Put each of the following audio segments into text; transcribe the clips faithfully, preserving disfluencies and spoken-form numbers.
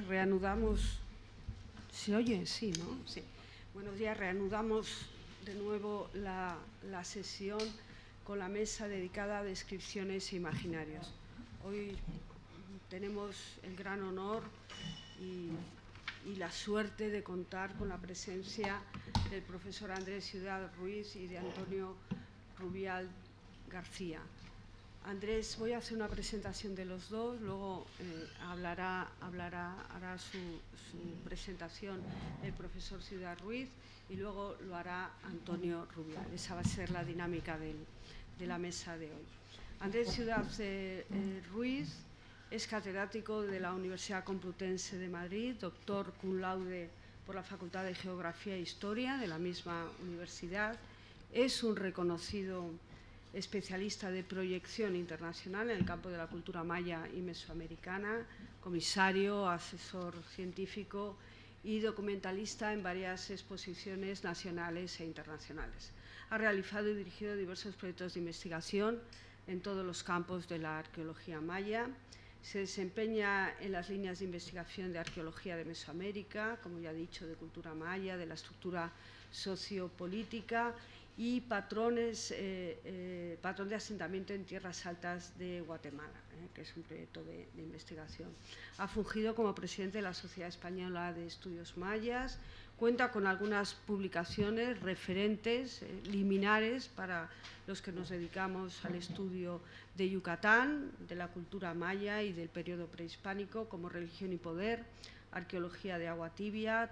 reanudamos. ¿Se oye? Sí, ¿no? Sí. Buenos días, reanudamos de nuevo la, la sesión con la mesa dedicada a descripciones e imaginarios. Hoy tenemos el gran honor y, y la suerte de contar con la presencia del profesor Andrés Ciudad Ruiz y de Antonio Rubial García. Andrés, voy a hacer una presentación de los dos, luego eh, hablará, hablará, hará su, su presentación el profesor Ciudad Ruiz y luego lo hará Antonio Rubial. Esa va a ser la dinámica del, de la mesa de hoy. Andrés Ciudad eh, eh, Ruiz es catedrático de la Universidad Complutense de Madrid, doctor cum laude por la Facultad de Geografía e Historia de la misma universidad. Es un reconocido especialista de proyección internacional en el campo de la cultura maya y mesoamericana, comisario, asesor científico y documentalista en varias exposiciones nacionales e internacionales. Ha realizado y dirigido diversos proyectos de investigación en todos los campos de la arqueología maya. Se desempeña en las líneas de investigación de arqueología de Mesoamérica, como ya he dicho, de cultura maya, de la estructura sociopolítica y patrones, eh, eh, patrón de asentamiento en tierras altas de Guatemala, eh, que es un proyecto de, de investigación. Ha fungido como presidente de la Sociedad Española de Estudios Mayas, cuenta con algunas publicaciones referentes, eh, liminares, para los que nos dedicamos al estudio de Yucatán, de la cultura maya y del periodo prehispánico, como Religión y Poder, Arqueología de Agua Tibia,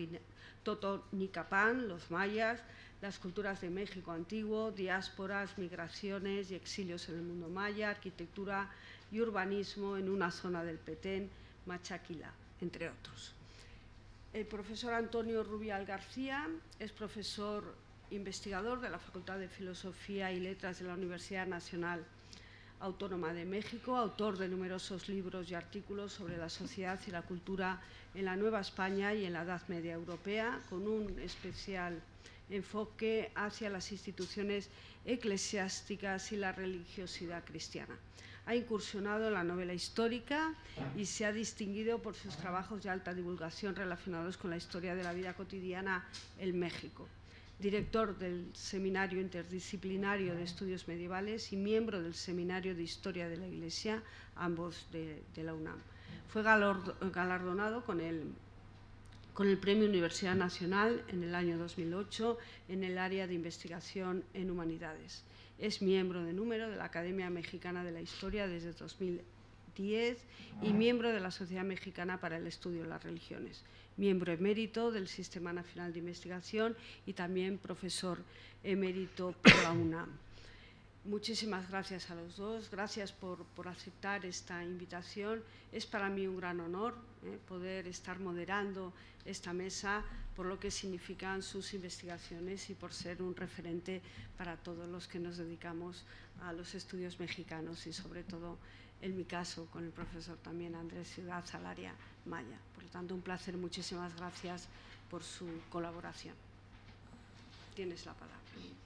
Totonicapán, los mayas, las culturas de México antiguo, diásporas, migraciones y exilios en el mundo maya, arquitectura y urbanismo en una zona del Petén, Machaquila, entre otros. El profesor Antonio Rubial García es profesor investigador de la Facultad de Filosofía y Letras de la Universidad Nacional Autónoma de México, autor de numerosos libros y artículos sobre la sociedad y la cultura en la Nueva España y en la Edad Media Europea, con un especial enfoque hacia las instituciones eclesiásticas y la religiosidad cristiana. Ha incursionado en la novela histórica y se ha distinguido por sus trabajos de alta divulgación relacionados con la historia de la vida cotidiana en México. Director del Seminario Interdisciplinario de Estudios Medievales y miembro del Seminario de Historia de la Iglesia, ambos de, de la UNAM. Fue galardonado con el, con el Premio Universidad Nacional en el año dos mil ocho en el área de investigación en humanidades. Es miembro de número de la Academia Mexicana de la Historia desde dos mil diez y miembro de la Sociedad Mexicana para el Estudio de las Religiones. Miembro emérito del Sistema Nacional de Investigación y también profesor emérito por la UNAM. Muchísimas gracias a los dos, gracias por, por aceptar esta invitación. Es para mí un gran honor eh, poder estar moderando esta mesa por lo que significan sus investigaciones y por ser un referente para todos los que nos dedicamos a los estudios mexicanos y sobre todo, en mi caso, con el profesor también Andrés Ciudad, al área maya. Por lo tanto, un placer. Muchísimas gracias por su colaboración. Tienes la palabra.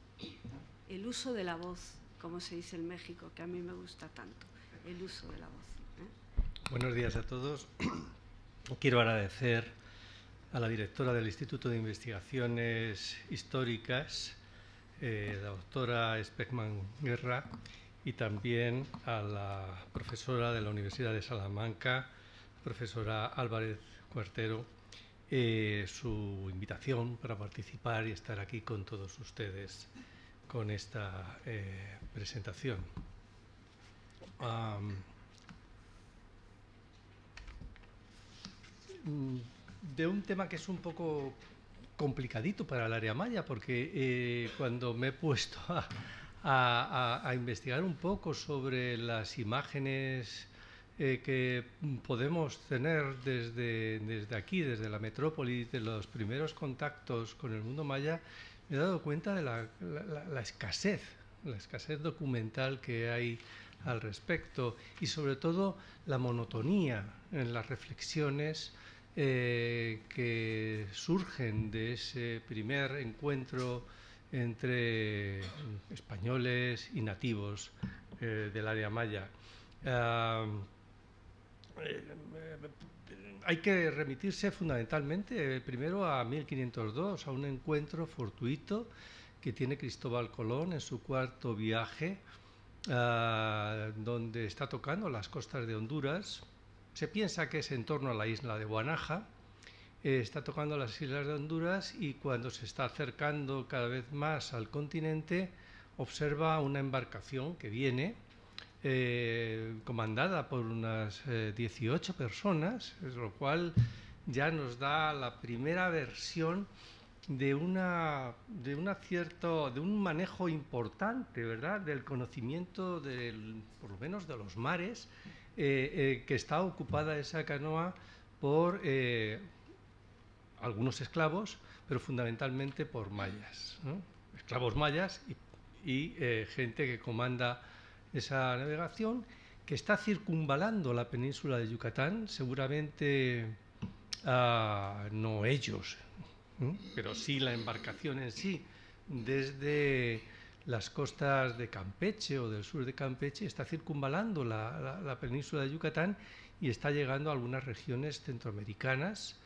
El uso de la voz, como se dice en México, que a mí me gusta tanto, el uso de la voz. ¿eh? Buenos días a todos. Quiero agradecer a la directora del Instituto de Investigaciones Históricas, eh, la doctora Speckman Guerra, y también a la profesora de la Universidad de Salamanca, profesora Álvarez Cuartero, eh, su invitación para participar y estar aquí con todos ustedes con esta eh, presentación. Um, de un tema que es un poco complicadito para el área maya, porque eh, cuando me he puesto a A, a, a investigar un poco sobre las imágenes eh, que podemos tener desde, desde aquí, desde la metrópoli, de los primeros contactos con el mundo maya, me he dado cuenta de la, la, la escasez, la escasez documental que hay al respecto y sobre todo la monotonía en las reflexiones eh, que surgen de ese primer encuentro entre españoles y nativos eh, del área maya. Uh, hay que remitirse fundamentalmente, eh, primero a mil quinientos dos, a un encuentro fortuito que tiene Cristóbal Colón en su cuarto viaje, uh, donde está tocando las costas de Honduras. Se piensa que es en torno a la isla de Guanaja. Eh, está tocando las islas de Honduras y cuando se está acercando cada vez más al continente, observa una embarcación que viene, eh, comandada por unas eh, dieciocho personas, lo cual ya nos da la primera versión de una de una cierto de un manejo importante, ¿verdad?, del conocimiento del, por lo menos de los mares, eh, eh, que está ocupada esa canoa por eh, algunos esclavos, pero fundamentalmente por mayas, ¿no? Esclavos mayas y, y eh, gente que comanda esa navegación, que está circunvalando la península de Yucatán, seguramente uh, no ellos, ¿no?, pero sí la embarcación en sí, desde las costas de Campeche o del sur de Campeche, está circunvalando la, la, la península de Yucatán y está llegando a algunas regiones centroamericanas.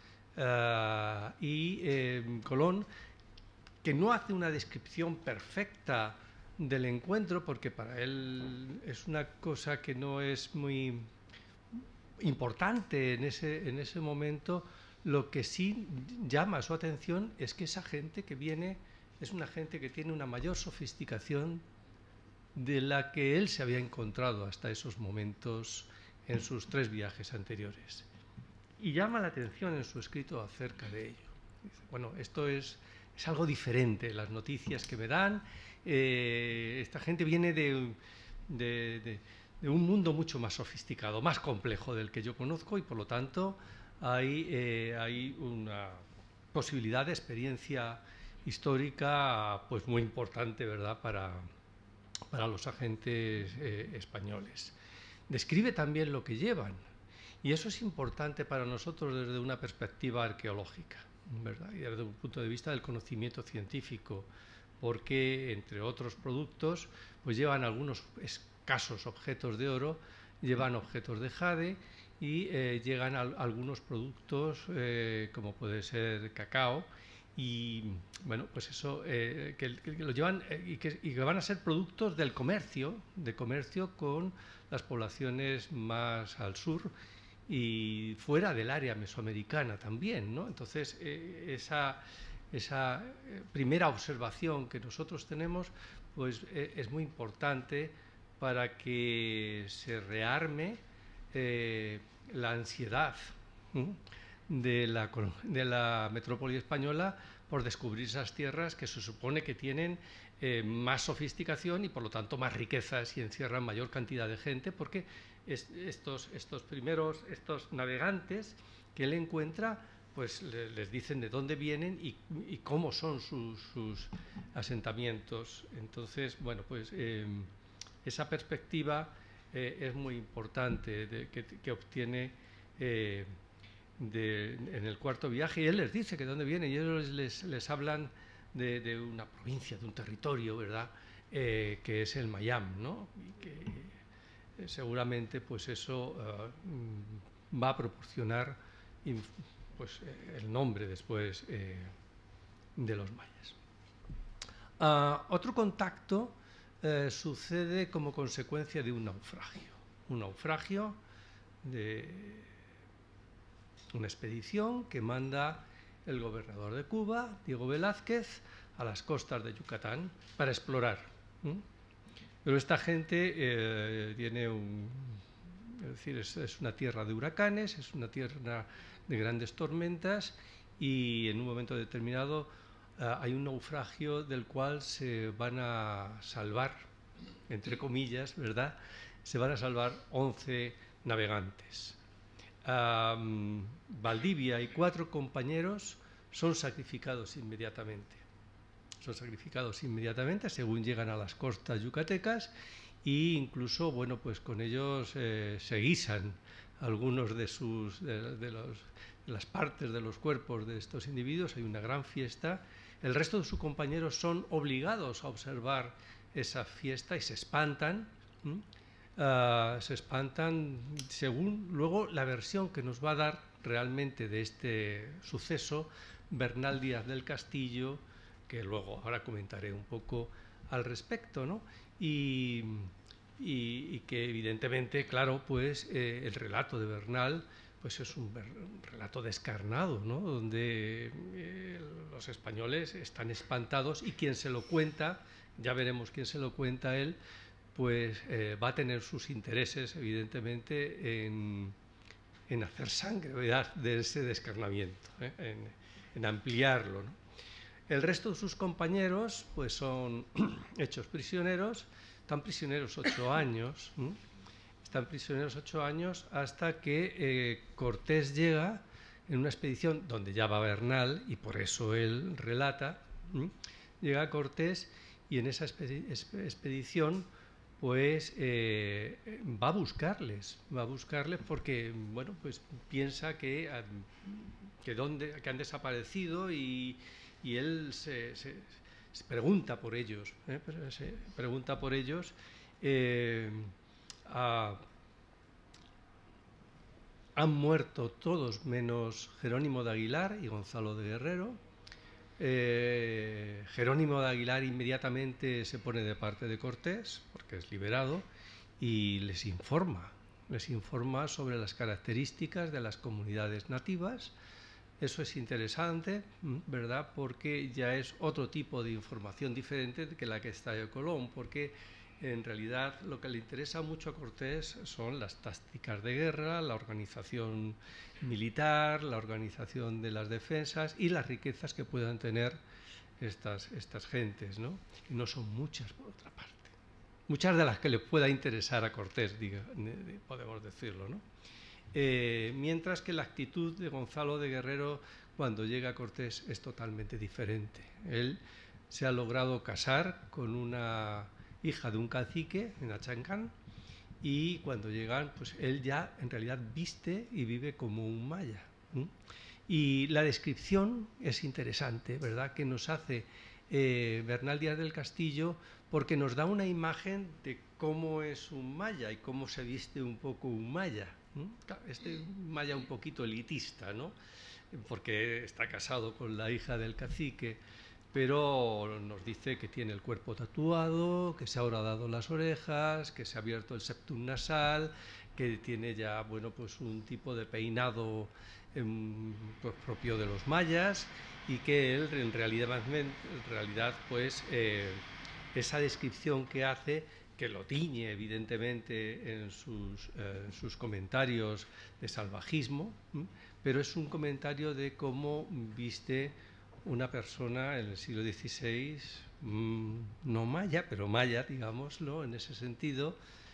Uh, y eh, Colón, que no hace una descripción perfecta del encuentro, porque para él es una cosa que no es muy importante en ese, en ese momento. Lo que sí llama su atención es que esa gente que viene es una gente que tiene una mayor sofisticación de la que él se había encontrado hasta esos momentos en sus tres viajes anteriores. Y llama la atención en su escrito acerca de ello. Dice, bueno, esto es, es algo diferente, las noticias que me dan. Eh, esta gente viene de, de, de, de un mundo mucho más sofisticado, más complejo del que yo conozco, y por lo tanto hay, eh, hay una posibilidad de experiencia histórica pues muy importante, ¿verdad?, para, para los agentes eh, españoles. Describe también lo que llevan, y eso es importante para nosotros desde una perspectiva arqueológica, ¿verdad?, y desde un punto de vista del conocimiento científico, porque entre otros productos pues llevan algunos escasos objetos de oro, llevan objetos de jade y eh, llegan a, a algunos productos eh, como puede ser cacao, y bueno, pues eso eh, que, que, que lo llevan eh, y, que, y que van a ser productos del comercio, de comercio con las poblaciones más al sur y fuera del área mesoamericana también, ¿no? Entonces eh, esa esa primera observación que nosotros tenemos pues eh, es muy importante para que se rearme eh, la ansiedad ¿eh? de, la, de la metrópoli española por descubrir esas tierras que se supone que tienen eh, más sofisticación y por lo tanto más riquezas y encierran mayor cantidad de gente, porque es, estos, estos primeros, estos navegantes que él encuentra pues les dicen de dónde vienen y, y cómo son sus, sus asentamientos. Entonces, bueno, pues eh, esa perspectiva eh, es muy importante de, que, que obtiene eh, de, en el cuarto viaje, y él les dice que de dónde vienen, y ellos les, les hablan de, de una provincia, de un territorio, ¿verdad?, eh, que es el Mayam, ¿no?, y que eh, seguramente pues eso uh, va a proporcionar pues el nombre después eh, de los mayas. Uh, otro contacto eh, sucede como consecuencia de un naufragio, un naufragio de una expedición que manda el gobernador de Cuba, Diego Velázquez, a las costas de Yucatán para explorar. ¿Mm? Pero esta gente eh, tiene un, es decir, es, es una tierra de huracanes, es una tierra de grandes tormentas, y en un momento determinado uh, hay un naufragio del cual se van a salvar, entre comillas, ¿verdad?, se van a salvar once navegantes. Um, Valdivia y cuatro compañeros son sacrificados inmediatamente. Son sacrificados inmediatamente según llegan a las costas yucatecas, e incluso, bueno, pues con ellos eh, se guisan algunos de, sus, de, de, los, de las partes de los cuerpos de estos individuos. Hay una gran fiesta. El resto de sus compañeros son obligados a observar esa fiesta y se espantan. ¿Mm? Uh, se espantan según luego la versión que nos va a dar realmente de este suceso Bernal Díaz del Castillo, que luego ahora comentaré un poco al respecto, ¿no? Y, y, y que evidentemente, claro, pues eh, el relato de Bernal pues es un, un relato descarnado, ¿no? Donde eh, los españoles están espantados y quien se lo cuenta, ya veremos quién se lo cuenta él, pues eh, va a tener sus intereses, evidentemente, en, en hacer sangre, ¿verdad?, de ese descarnamiento, ¿eh? en, en ampliarlo, ¿no? El resto de sus compañeros pues son hechos prisioneros, están prisioneros ocho años, ¿eh? están prisioneros ocho años hasta que eh, Cortés llega en una expedición donde ya va Bernal, y por eso él relata, ¿eh? llega Cortés y en esa expedición pues eh, va a buscarles, va a buscarles porque, bueno, pues piensa que, que, dónde, que han desaparecido y, y él se, se, se pregunta por ellos, ¿eh? se pregunta por ellos. Eh, a, han muerto todos menos Jerónimo de Aguilar y Gonzalo de Guerrero. Eh, Jerónimo de Aguilar inmediatamente se pone de parte de Cortés, porque es liberado, y les informa, les informa sobre las características de las comunidades nativas. Eso es interesante, ¿verdad?, porque ya es otro tipo de información diferente que la que está de Colón, porque en realidad lo que le interesa mucho a Cortés son las tácticas de guerra, la organización militar, la organización de las defensas y las riquezas que puedan tener estas, estas gentes, ¿no? Y no son muchas, por otra parte. Muchas de las que le pueda interesar a Cortés, diga, podemos decirlo, ¿no? Eh, mientras que la actitud de Gonzalo de Guerrero cuando llega a Cortés es totalmente diferente. Él se ha logrado casar con una hija de un cacique en Achancán, y cuando llegan, pues él ya en realidad viste y vive como un maya. ¿eh? Y la descripción es interesante, ¿verdad?, que nos hace eh, Bernal Díaz del Castillo, porque nos da una imagen de cómo es un maya y cómo se viste un poco un maya. ¿eh? Este maya un poquito elitista, ¿no?, porque está casado con la hija del cacique, pero nos dice que tiene el cuerpo tatuado, que se ha horadado las orejas, que se ha abierto el septum nasal, que tiene ya, bueno, pues un tipo de peinado eh, pues propio de los mayas, y que él en realidad, en realidad pues eh, esa descripción que hace, que lo tiñe evidentemente en sus, eh, en sus comentarios de salvajismo, ¿eh? pero es un comentario de cómo viste una persona en el siglo dieciséis, mmm, no maya, pero maya, digámoslo, en ese sentido,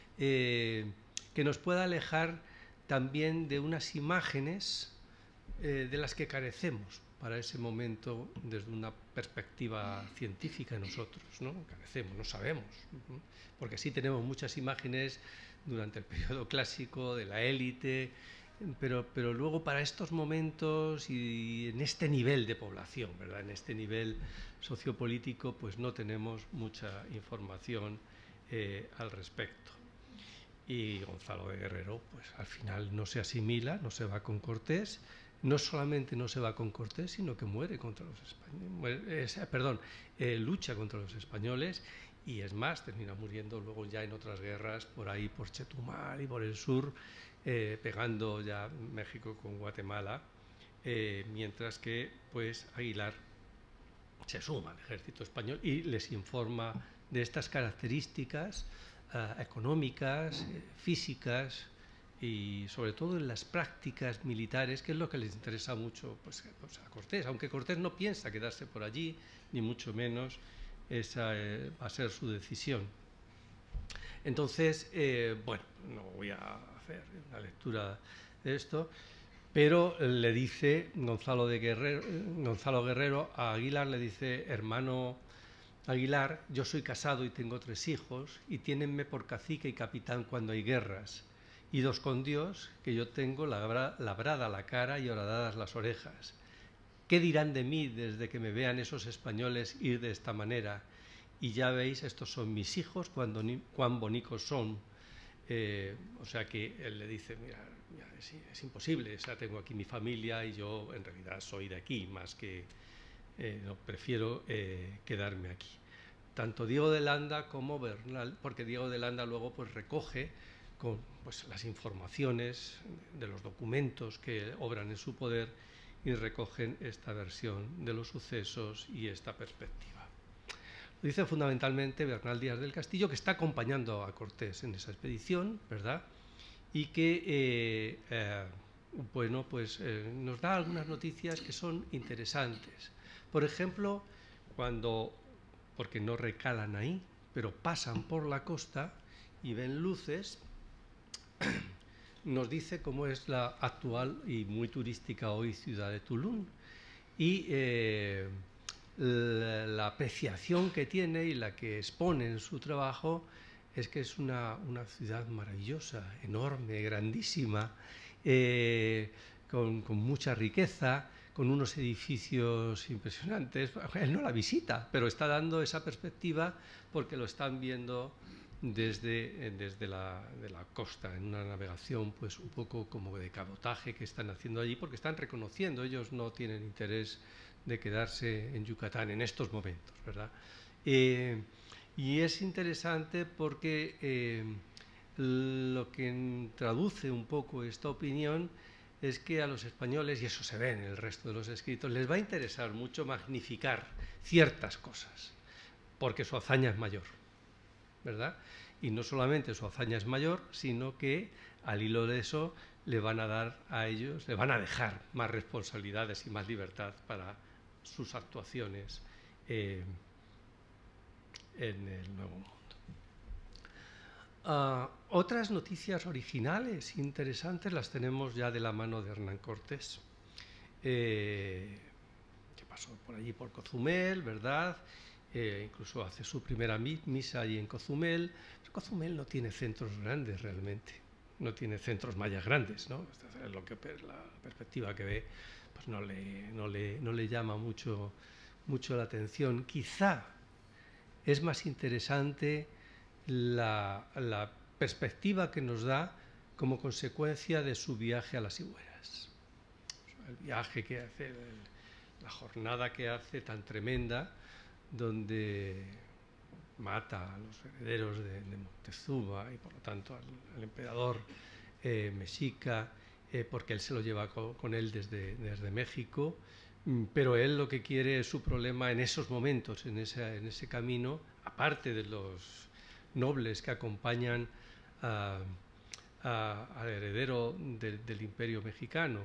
eh, que nos pueda alejar también de unas imágenes eh, de las que carecemos para ese momento desde una perspectiva científica nosotros, ¿no? Carecemos, no sabemos, ¿no? Porque sí tenemos muchas imágenes durante el periodo clásico de la élite, Pero, pero luego para estos momentos y en este nivel de población, ¿verdad?, en este nivel sociopolítico, pues no tenemos mucha información eh, al respecto. Y Gonzalo de Guerrero, pues al final no se asimila, no se va con Cortés, no solamente no se va con Cortés, sino que muere contra los españoles, eh, perdón, eh, lucha contra los españoles, y es más, termina muriendo luego ya en otras guerras por ahí, por Chetumal y por el sur, Eh, pegando ya México con Guatemala, eh, mientras que pues Aguilar se suma al ejército español y les informa de estas características eh, económicas, eh, físicas y sobre todo en las prácticas militares, que es lo que les interesa mucho pues, pues a Cortés, aunque Cortés no piensa quedarse por allí, ni mucho menos, esa eh, va a ser su decisión. Entonces, eh, bueno, no voy a hacer una lectura de esto, pero le dice Gonzalo, de Guerrero, Gonzalo Guerrero a Aguilar, le dice: hermano Aguilar, yo soy casado y tengo tres hijos, y tiénenme por cacique y capitán cuando hay guerras, y dos con Dios, que yo tengo labrada la cara y horadadas las orejas. ¿Qué dirán de mí desde que me vean esos españoles ir de esta manera? Y ya veis, estos son mis hijos, cuán, cuán bonicos son. Eh, o sea que él le dice, mira, mira es, es imposible, o sea, tengo aquí mi familia y yo en realidad soy de aquí, más que eh, no, prefiero eh, quedarme aquí. Tanto Diego de Landa como Bernal, porque Diego de Landa luego pues recoge con pues, las informaciones de los documentos que obran en su poder y recogen esta versión de los sucesos y esta perspectiva. Lo dice fundamentalmente Bernal Díaz del Castillo, que está acompañando a Cortés en esa expedición, ¿verdad? Y que eh, eh, bueno, pues, eh, nos da algunas noticias que son interesantes. Por ejemplo, cuando, porque no recalan ahí, pero pasan por la costa y ven luces, nos dice cómo es la actual y muy turística hoy ciudad de Tulum y eh, la, la apreciación que tiene y la que expone en su trabajo es que es una, una ciudad maravillosa, enorme, grandísima, eh, con, con mucha riqueza, con unos edificios impresionantes. Él no la visita, pero está dando esa perspectiva porque lo están viendo desde, desde la, de la costa, en una navegación pues un poco como de cabotaje que están haciendo allí, porque están reconociendo, ellos no tienen interés de quedarse en Yucatán en estos momentos, ¿verdad? Eh, y es interesante porque eh, lo que traduce un poco esta opinión es que a los españoles, y eso se ve en el resto de los escritos, les va a interesar mucho magnificar ciertas cosas, porque su hazaña es mayor, ¿verdad? Y no solamente su hazaña es mayor, sino que al hilo de eso le van a dar a ellos, le van a dejar más responsabilidades y más libertad para sus actuaciones eh, en el Nuevo Mundo. Uh, otras noticias originales, interesantes, las tenemos ya de la mano de Hernán Cortés, eh, que pasó por allí por Cozumel, ¿verdad? Eh, incluso hace su primera misa allí en Cozumel. Pero Cozumel no tiene centros grandes realmente, no tiene centros mayas grandes, ¿no? Es lo que, la perspectiva que ve pues no le, no le, no le llama mucho, mucho la atención. Quizá es más interesante la, la perspectiva que nos da como consecuencia de su viaje a las Higueras. El viaje que hace, la jornada que hace tan tremenda, donde mata a los herederos de, de Moctezuma y por lo tanto al, al emperador eh, mexica, eh, porque él se lo lleva con, con él desde, desde México, pero él lo que quiere es su problema en esos momentos, en ese, en ese camino, aparte de los nobles que acompañan a, a, al heredero de, del imperio mexicano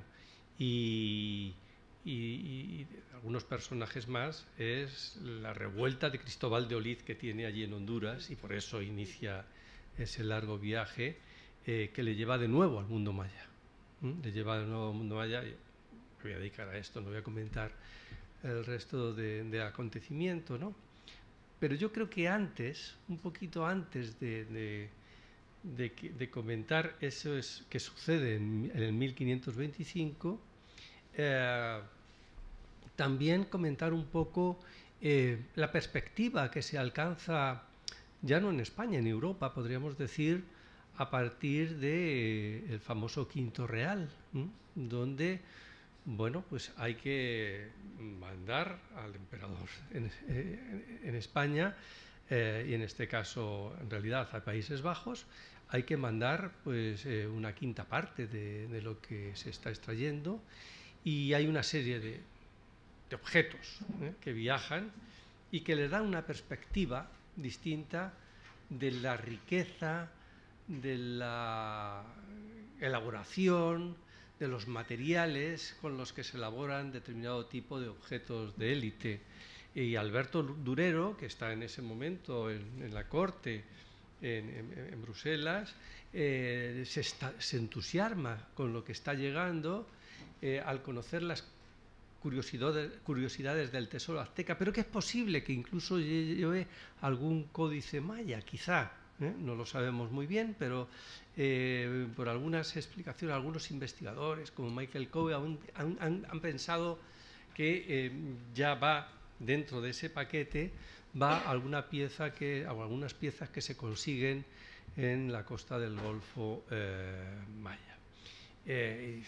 y, y, y algunos personajes más, es la revuelta de Cristóbal de Olid que tiene allí en Honduras y por eso inicia ese largo viaje eh, que le lleva de nuevo al mundo maya. ¿Mm? Le lleva de nuevo al mundo maya y me voy a dedicar a esto, no voy a comentar el resto de, de acontecimiento, ¿no? Pero yo creo que antes, un poquito antes de, de, de, de comentar eso es, que sucede en, en el mil quinientos veinticinco, eh, también comentar un poco eh, la perspectiva que se alcanza, ya no en España, en Europa, podríamos decir, a partir del eh, famoso Quinto Real, ¿eh? Donde, bueno, pues hay que mandar al emperador en, eh, en España, eh, y en este caso, en realidad, a Países Bajos, hay que mandar pues eh, una quinta parte de, de lo que se está extrayendo, y hay una serie de, de objetos ¿eh? que viajan y que le dan una perspectiva distinta de la riqueza, de la elaboración, de los materiales con los que se elaboran determinado tipo de objetos de élite. Y Alberto Durero, que está en ese momento en, en la corte en, en, en Bruselas, eh, se, está, se entusiasma con lo que está llegando eh, al conocer las curiosidades, curiosidades del tesoro azteca, pero que es posible que incluso lleve algún códice maya, quizá. ¿Eh? No lo sabemos muy bien, pero eh, por algunas explicaciones, algunos investigadores como Michael Coe han, han, han pensado que eh, ya va dentro de ese paquete, va alguna pieza que, o algunas piezas que se consiguen en la costa del Golfo eh, Maya. Eh,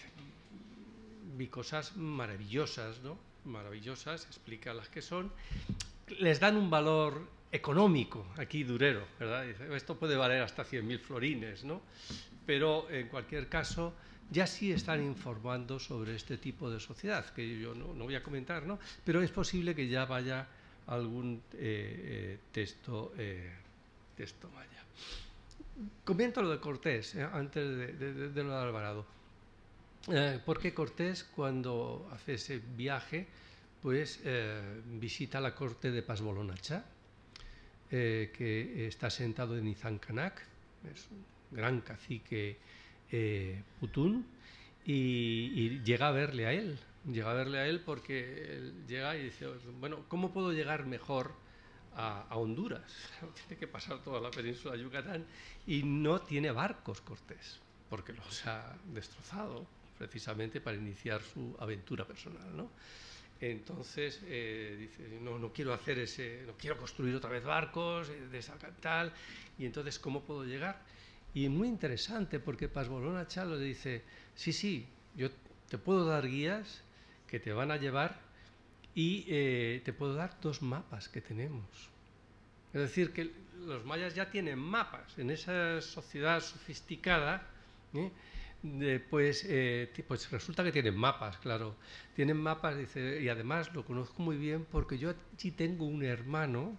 y vi cosas maravillosas, ¿no? Maravillosas, explica las que son. Les dan un valor económico aquí durero, ¿verdad? Dice, esto puede valer hasta cien mil florines, ¿no? Pero en cualquier caso ya sí están informando sobre este tipo de sociedad, que yo no, no voy a comentar, ¿no? Pero es posible que ya vaya algún eh, eh, texto, eh, texto maya. Comento lo de Cortés, eh, antes de, de, de lo de Alvarado. Eh, porque Cortés, cuando hace ese viaje, pues eh, visita la corte de Pas-Bolonachá, eh, que está sentado en Izancanak, es un gran cacique eh, putún, y, y llega a verle a él, llega a verle a él porque él llega y dice, bueno, ¿cómo puedo llegar mejor a, a Honduras? Tiene que pasar toda la península de Yucatán y no tiene barcos Cortés, porque los ha destrozado precisamente para iniciar su aventura personal, ¿no? Entonces eh, dice, no, no quiero hacer ese, no quiero construir otra vez barcos de esa capital, y entonces ¿cómo puedo llegar? Y muy interesante porque Pas-Bolonachá le dice, sí, sí, yo te puedo dar guías que te van a llevar y eh, te puedo dar dos mapas que tenemos. Es decir, que los mayas ya tienen mapas en esa sociedad sofisticada, ¿eh? De, pues, eh, pues resulta que tienen mapas, claro. Tienen mapas, dice, y además lo conozco muy bien porque yo allí tengo un hermano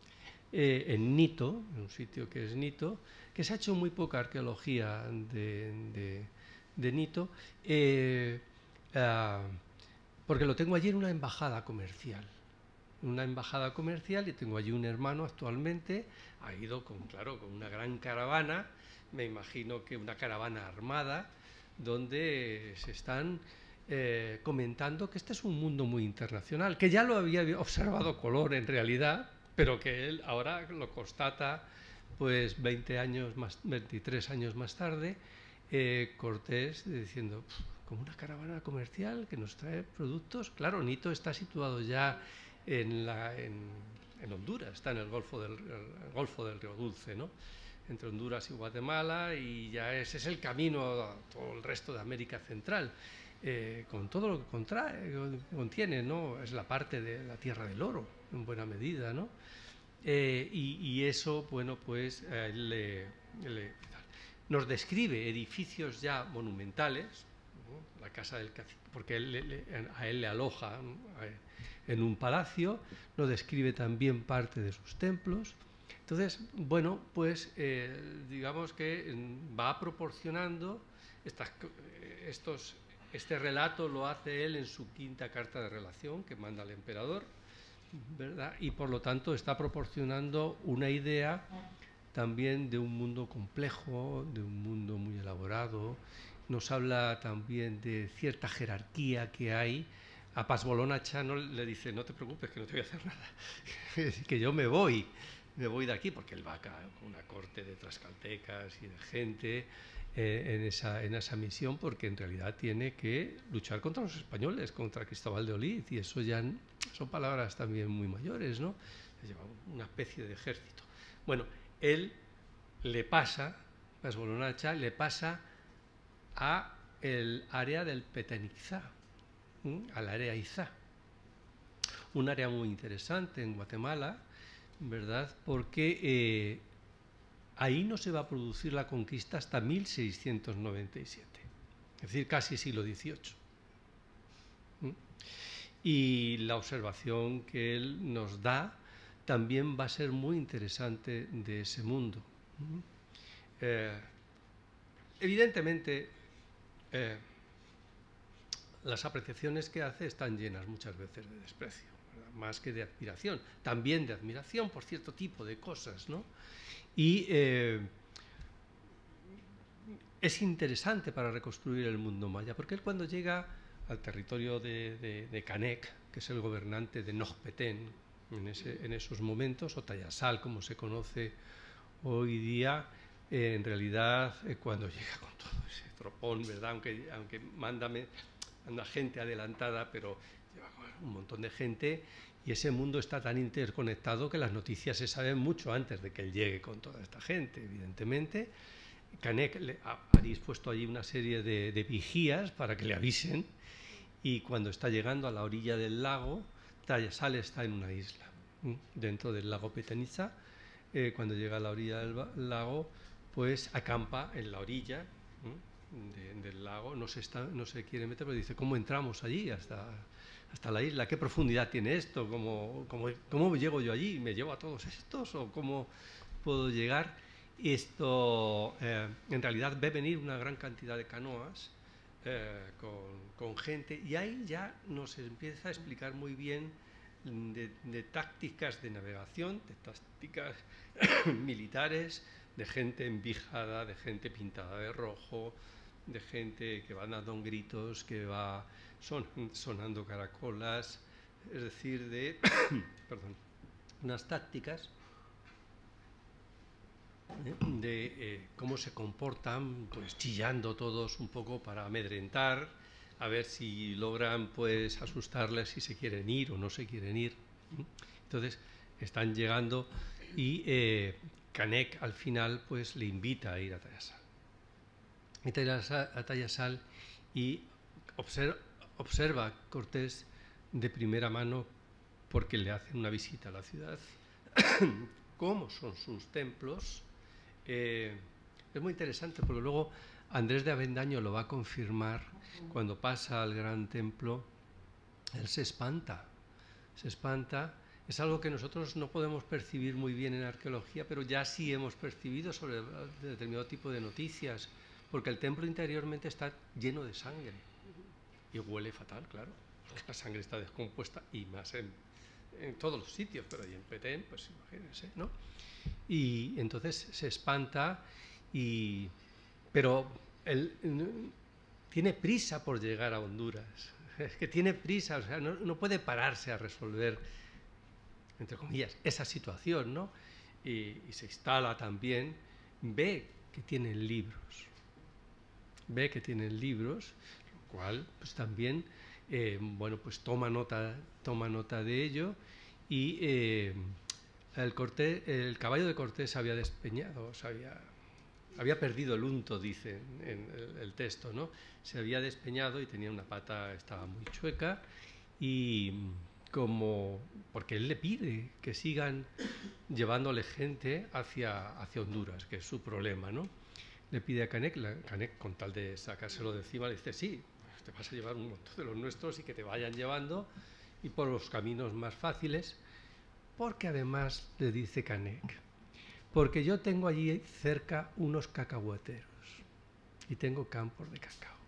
eh, en Nito, en un sitio que es Nito, que se ha hecho muy poca arqueología de, de, de Nito, eh, uh, porque lo tengo allí en una embajada comercial. Una embajada comercial y tengo allí un hermano actualmente, ha ido con, claro, con una gran caravana, me imagino que una caravana armada, donde se están eh, comentando que este es un mundo muy internacional, que ya lo había observado Colón en realidad, pero que él ahora lo constata pues veinte años más, veintitrés años más tarde, eh, Cortés diciendo, como una caravana comercial que nos trae productos. Claro, Nito está situado ya en, la, en, en Honduras, está en el Golfo del, el Golfo del Río Dulce, ¿no? Entre Honduras y Guatemala, y ya ese es el camino a todo el resto de América Central, eh, con todo lo que contrae, contiene, ¿no? Es la parte de la Tierra del Oro, en buena medida, ¿no? Eh, y, y eso, bueno, pues eh, le, le, nos describe edificios ya monumentales, ¿no? La casa del cacique, porque él, le, a él le aloja, ¿no? En un palacio, nos describe también parte de sus templos. Entonces, bueno, pues eh, digamos que va proporcionando estas, estos, este relato lo hace él en su quinta carta de relación que manda al emperador, ¿verdad? Y por lo tanto está proporcionando una idea también de un mundo complejo, de un mundo muy elaborado. Nos habla también de cierta jerarquía que hay. A Pas-Bolonachá no le dice, no te preocupes, que no te voy a hacer nada, que yo me voy, me voy de aquí, porque él va acá con una corte de tlaxcaltecas y de gente eh, en, esa, en esa misión, porque en realidad tiene que luchar contra los españoles, contra Cristóbal de Olid, y eso ya son palabras también muy mayores, ¿no? Lleva una especie de ejército. Bueno, él le pasa, Pas-Bolonachá le pasa a el área del Petenixá, al área Izá, un área muy interesante en Guatemala, ¿verdad? Porque eh, ahí no se va a producir la conquista hasta mil seiscientos noventa y siete, es decir, casi siglo dieciocho. ¿Mm? Y la observación que él nos da también va a ser muy interesante de ese mundo. ¿Mm? Eh, evidentemente, eh, las apreciaciones que hace están llenas muchas veces de desprecio, ¿verdad? Más que de admiración, también de admiración por cierto tipo de cosas, ¿no? Y eh, es interesante para reconstruir el mundo maya, porque él cuando llega al territorio de, de, de Canek, que es el gobernante de Nojpetén en, ese, en esos momentos, o Tayasal como se conoce hoy día, eh, en realidad eh, cuando llega con todo ese tropón, ¿verdad? Aunque, aunque mándame... una gente adelantada, pero un montón de gente, y ese mundo está tan interconectado que las noticias se saben mucho antes de que él llegue con toda esta gente, evidentemente. Canek le ha, ha dispuesto allí una serie de, de vigías para que le avisen, y cuando está llegando a la orilla del lago, Tayassal está en una isla, ¿m? dentro del lago Peteniza. Eh, cuando llega a la orilla del lago, pues acampa en la orilla de, del lago, no se, está, no se quiere meter, pero dice, ¿cómo entramos allí hasta, hasta la isla? ¿Qué profundidad tiene esto? ¿Cómo, cómo, ¿Cómo llego yo allí? ¿Me llevo a todos estos? ¿O cómo puedo llegar? Esto, eh, en realidad, ve venir una gran cantidad de canoas eh, con, con gente, y ahí ya nos empieza a explicar muy bien de, de tácticas de navegación, de tácticas militares, de gente envijada, de gente pintada de rojo, de gente que va dando gritos, que va son, sonando caracolas, es decir, de perdón, unas tácticas de eh, cómo se comportan, pues chillando todos un poco para amedrentar, a ver si logran pues asustarles si se quieren ir o no se quieren ir. Entonces están llegando y eh, Canek al final pues le invita a ir a Tayassal. A Tayassal y observa, observa Cortés de primera mano, porque le hacen una visita a la ciudad, cómo son sus templos. Eh, es muy interesante porque luego Andrés de Avendaño lo va a confirmar. Cuando pasa al gran templo, él se espanta, se espanta. Es algo que nosotros no podemos percibir muy bien en arqueología, pero ya sí hemos percibido sobre determinado tipo de noticias, porque el templo interiormente está lleno de sangre y huele fatal, claro. La sangre está descompuesta, y más en, en todos los sitios, pero ahí en Petén, pues imagínense, ¿no? Y entonces se espanta, y, pero él tiene prisa por llegar a Honduras. Es que tiene prisa, o sea, no, no puede pararse a resolver, entre comillas, esa situación, ¿no? Y, y se instala también, ve que tienen libros, ve que tienen libros, lo cual pues también, eh, bueno, pues toma nota, toma nota de ello, y eh, el, Cortés, el caballo de Cortés había despeñado, o sea, había, había perdido el unto, dice en el, el texto, ¿no? Se había despeñado y tenía una pata, estaba muy chueca, y como, porque él le pide que sigan llevándole gente hacia, hacia Honduras, que es su problema, ¿no? Le pide a Canek, la, Canek con tal de sacárselo de encima le dice, sí, te vas a llevar un montón de los nuestros y que te vayan llevando, y por los caminos más fáciles, porque además le dice Canek, porque yo tengo allí cerca unos cacahueteros y tengo campos de cacao.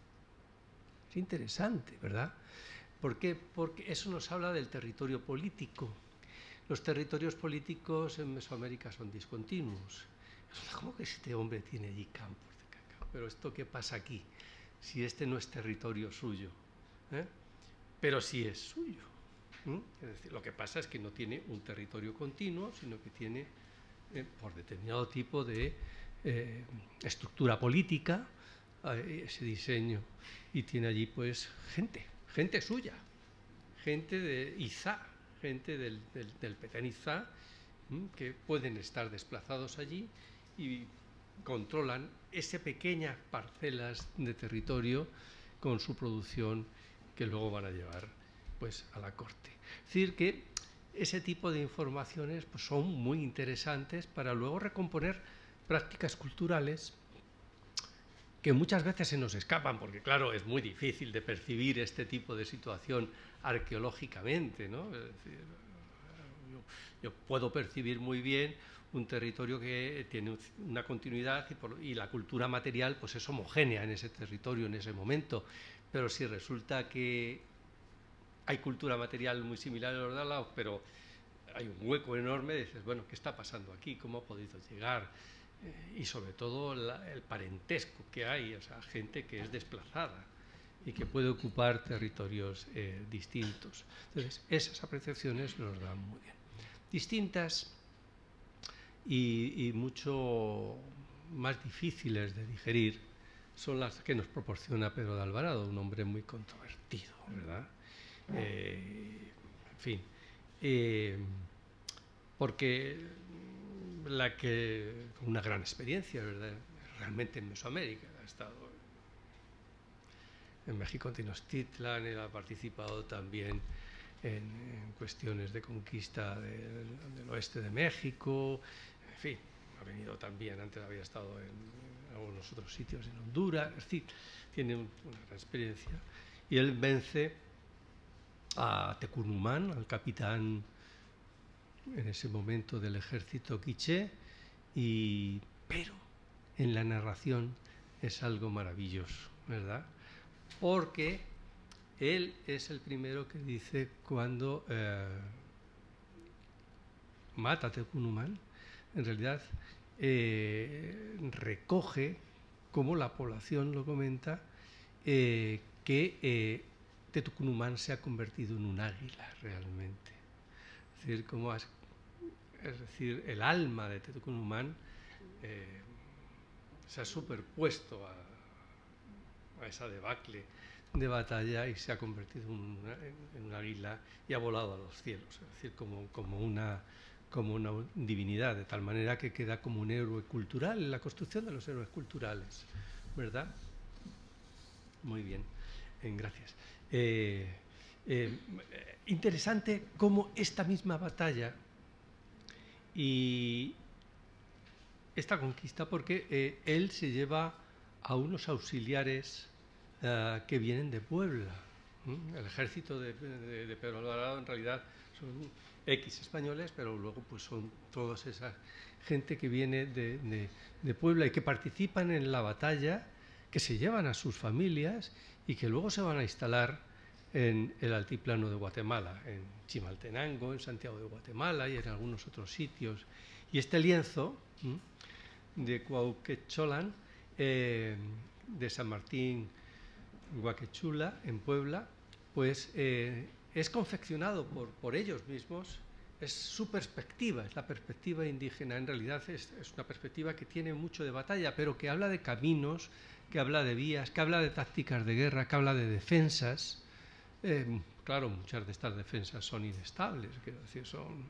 Es interesante, ¿verdad? ¿Por qué? Porque eso nos habla del territorio político. Los territorios políticos en Mesoamérica son discontinuos. ¿Cómo que este hombre tiene allí campos de cacao? Pero ¿esto qué pasa aquí? Si este no es territorio suyo, ¿eh? Pero sí es suyo. ¿eh? Es decir, lo que pasa es que no tiene un territorio continuo, sino que tiene, eh, por determinado tipo de eh, estructura política, eh, ese diseño, y tiene allí pues gente, gente suya, gente de Izá, gente del, del, del Petén Izá, ¿m? que pueden estar desplazados allí y controlan esas pequeñas parcelas de territorio con su producción, que luego van a llevar pues a la corte. Es decir, que ese tipo de informaciones pues, son muy interesantes para luego recomponer prácticas culturales que muchas veces se nos escapan, porque claro, es muy difícil de percibir este tipo de situación arqueológicamente, ¿no? Es decir, yo, yo puedo percibir muy bien un territorio que tiene una continuidad y, por, y la cultura material pues es homogénea en ese territorio en ese momento, pero si resulta que hay cultura material muy similar a los de al lado, pero hay un hueco enorme, dices, bueno, ¿qué está pasando aquí? ¿Cómo ha podido llegar? Eh, y sobre todo la, el parentesco que hay, o sea, gente que es desplazada y que puede ocupar territorios eh, distintos. Entonces, esas apreciaciones nos dan muy bien. Distintas y, y mucho más difíciles de digerir son las que nos proporciona Pedro de Alvarado, un hombre muy controvertido, ¿verdad? Eh, en fin, eh, porque la que, con una gran experiencia, ¿verdad? Realmente en Mesoamérica, ha estado en México, Tenochtitlan, él ha participado también en, en cuestiones de conquista de, del oeste de México, en fin, ha venido también, antes había estado en, en algunos otros sitios, en Honduras, es decir, tiene un, una gran experiencia, y él vence a Tecunumán, al capitán en ese momento del ejército quiché, y, pero en la narración es algo maravilloso, ¿verdad? Porque él es el primero que dice cuando eh, mata a Tecunumán, en realidad eh, recoge, como la población lo comenta, eh, que eh, Tecunumán se ha convertido en un águila realmente. Es decir, como has, es decir, el alma de Tecunumán eh, se ha superpuesto a, a esa debacle de batalla y se ha convertido en una, en una águila y ha volado a los cielos, es decir, como, como, una, como una divinidad, de tal manera que queda como un héroe cultural en la construcción de los héroes culturales, ¿verdad? Muy bien, eh, gracias. Eh, eh, interesante cómo esta misma batalla y esta conquista, porque eh, él se lleva a unos auxiliares uh, que vienen de Puebla. ¿Mm? El ejército de, de, de Pedro Alvarado en realidad son X españoles, pero luego pues son toda esa gente que viene de, de, de Puebla y que participan en la batalla, que se llevan a sus familias y que luego se van a instalar en el altiplano de Guatemala, en Chimaltenango, en Santiago de Guatemala y en algunos otros sitios. Y este lienzo ¿m? de Cuauquecholan, eh, de San Martín Guaquechula, en Puebla, pues eh, es confeccionado por, por ellos mismos. Es su perspectiva, es la perspectiva indígena. En realidad es, es una perspectiva que tiene mucho de batalla, pero que habla de caminos, que habla de vías, que habla de tácticas de guerra, que habla de defensas. Eh, claro, muchas de estas defensas son inestables, quiero decir, son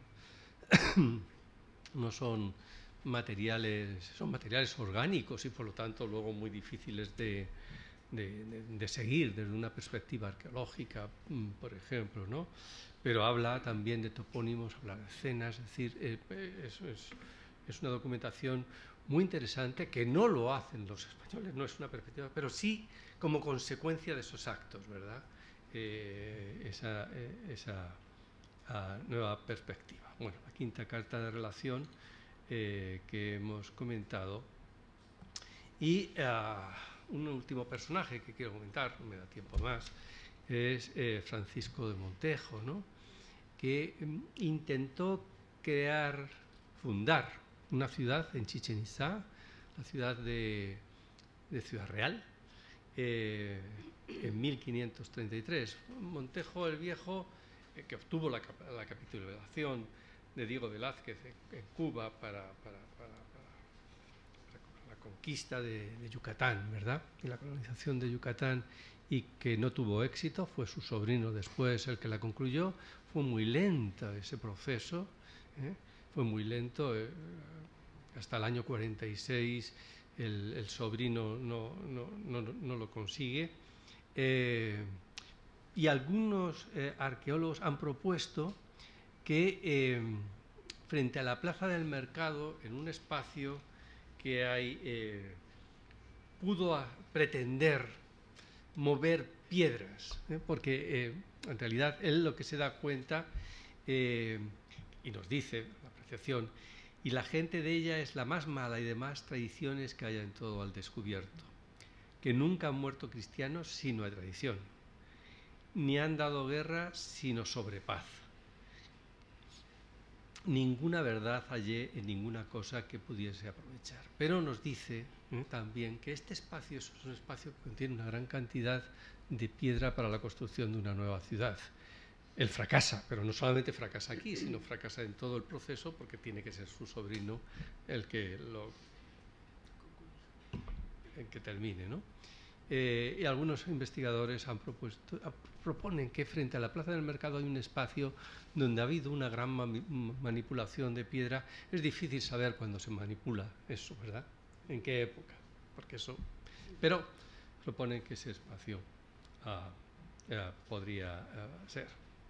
no son materiales, son materiales orgánicos y por lo tanto luego muy difíciles de, de, de, de seguir desde una perspectiva arqueológica, por ejemplo, ¿no? Pero habla también de topónimos, habla de escenas, es decir, eh, es, es, es una documentación muy interesante que no lo hacen los españoles, no es una perspectiva, pero sí como consecuencia de esos actos, ¿verdad? Eh, esa eh, esa uh, nueva perspectiva. Bueno, la quinta carta de relación eh, que hemos comentado. Y uh, un último personaje que quiero comentar, no me da tiempo más, es eh, Francisco de Montejo, ¿no? Que um, intentó crear, fundar una ciudad en Chichén Itzá, la ciudad de, de Ciudad Real, eh, en mil quinientos treinta y tres. Montejo el Viejo, eh, que obtuvo la, la capitulación de Diego Velázquez en, en Cuba para, para, para, para, para la conquista de, de Yucatán, ¿verdad? Y la colonización de Yucatán, y que no tuvo éxito, fue su sobrino después el que la concluyó. Fue muy lento ese proceso, ¿eh? Fue muy lento, eh, hasta el año cuarenta y seis el, el sobrino no, no, no, no lo consigue. Eh, y algunos eh, arqueólogos han propuesto que eh, frente a la plaza del mercado, en un espacio que hay, eh, pudo a, pretender mover piedras, ¿eh? porque eh, en realidad él lo que se da cuenta, eh, y nos dice la apreciación, y la gente de ella es la más mala y de más tradiciones que haya en todo al descubierto, que nunca han muerto cristianos sino a tradición, ni han dado guerra sino sobre paz. Ninguna verdad hallé en ninguna cosa que pudiese aprovechar. Pero nos dice ¿eh? también que este espacio es un espacio que contiene una gran cantidad de piedra para la construcción de una nueva ciudad. Él fracasa, pero no solamente fracasa aquí, sino fracasa en todo el proceso, porque tiene que ser su sobrino el que lo, en que termine, ¿no? Eh, y algunos investigadores han propuesto, a, proponen que frente a la plaza del mercado hay un espacio donde ha habido una gran ma manipulación de piedra. Es difícil saber cuándo se manipula eso, ¿verdad? ¿En qué época? Porque eso... Pero proponen que ese espacio uh, uh, podría uh, ser.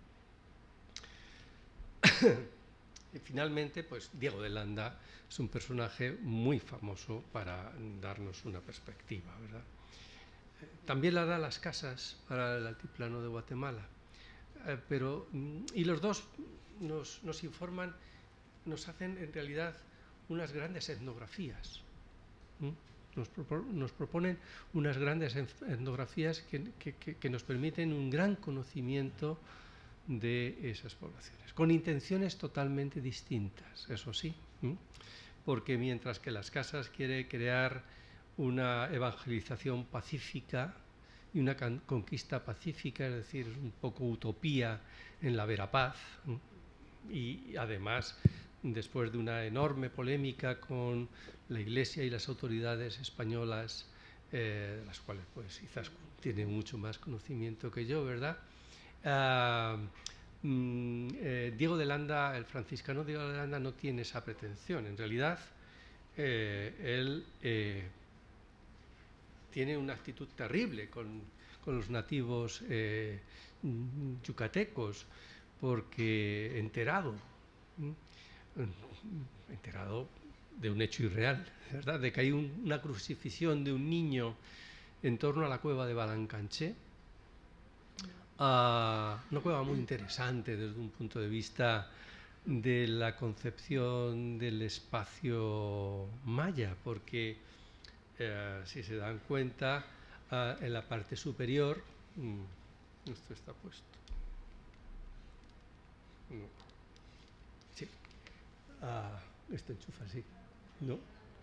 Y finalmente, pues Diego de Landa es un personaje muy famoso para darnos una perspectiva, ¿verdad? También la da Las Casas para el altiplano de Guatemala, eh, pero y los dos nos, nos informan, nos hacen en realidad unas grandes etnografías. ¿Mm? Nos, propo, nos proponen unas grandes etnografías que, que, que, que nos permiten un gran conocimiento de esas poblaciones, con intenciones totalmente distintas, eso sí, ¿Mm? Porque mientras que Las Casas quiere crear una evangelización pacífica y una conquista pacífica, es decir, un poco utopía en la Verapaz, ¿eh? Y además, después de una enorme polémica con la Iglesia y las autoridades españolas, eh, de las cuales pues quizás tiene mucho más conocimiento que yo, ¿verdad? Uh, mm, eh, Diego de Landa, el franciscano Diego de Landa, no tiene esa pretensión. En realidad, eh, él eh, tiene una actitud terrible con, con los nativos eh, yucatecos, porque enterado, enterado de un hecho irreal, ¿verdad? De que hay un, una crucifixión de un niño en torno a la cueva de Balancanché, uh, una cueva muy interesante desde un punto de vista de la concepción del espacio maya, porque Eh, si se dan cuenta, uh, en la parte superior, mm, esto está puesto, no. Sí, uh, esto enchufa así, no,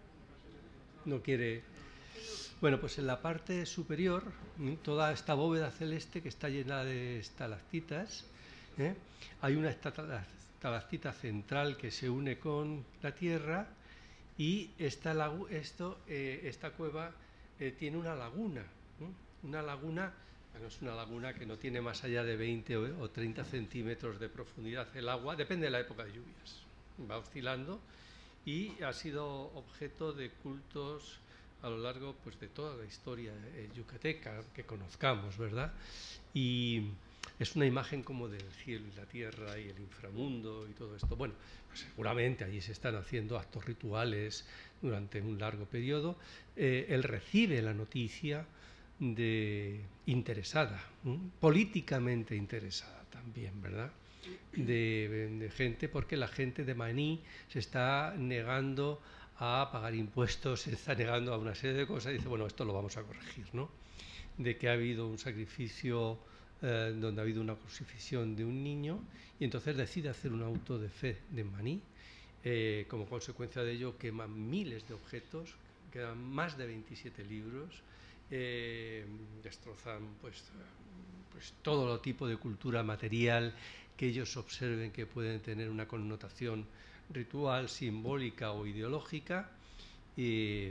no quiere. Bueno, pues en la parte superior, toda esta bóveda celeste que está llena de estalactitas, ¿eh? Hay una estalactita central que se une con la tierra. Y esta, lagu esto, eh, esta cueva eh, tiene una laguna, ¿no? Una laguna, bueno, es una laguna que no tiene más allá de veinte o treinta centímetros de profundidad el agua, depende de la época de lluvias, va oscilando y ha sido objeto de cultos a lo largo pues, de toda la historia eh, yucateca que conozcamos, ¿verdad? Y es una imagen como del cielo y la tierra y el inframundo y todo esto. Bueno, pues seguramente allí se están haciendo actos rituales durante un largo periodo. Eh, él recibe la noticia de interesada, ¿eh? Políticamente interesada también, ¿verdad? De, de gente, porque la gente de Maní se está negando a pagar impuestos, se está negando a una serie de cosas y dice, bueno, esto lo vamos a corregir, ¿no? De que ha habido un sacrificio Eh, donde ha habido una crucifixión de un niño y entonces decide hacer un auto de fe de Maní. Eh, como consecuencia de ello queman miles de objetos, quedan más de veintisiete libros, eh, destrozan pues, pues todo tipo de cultura material que ellos observen que pueden tener una connotación ritual, simbólica o ideológica, y,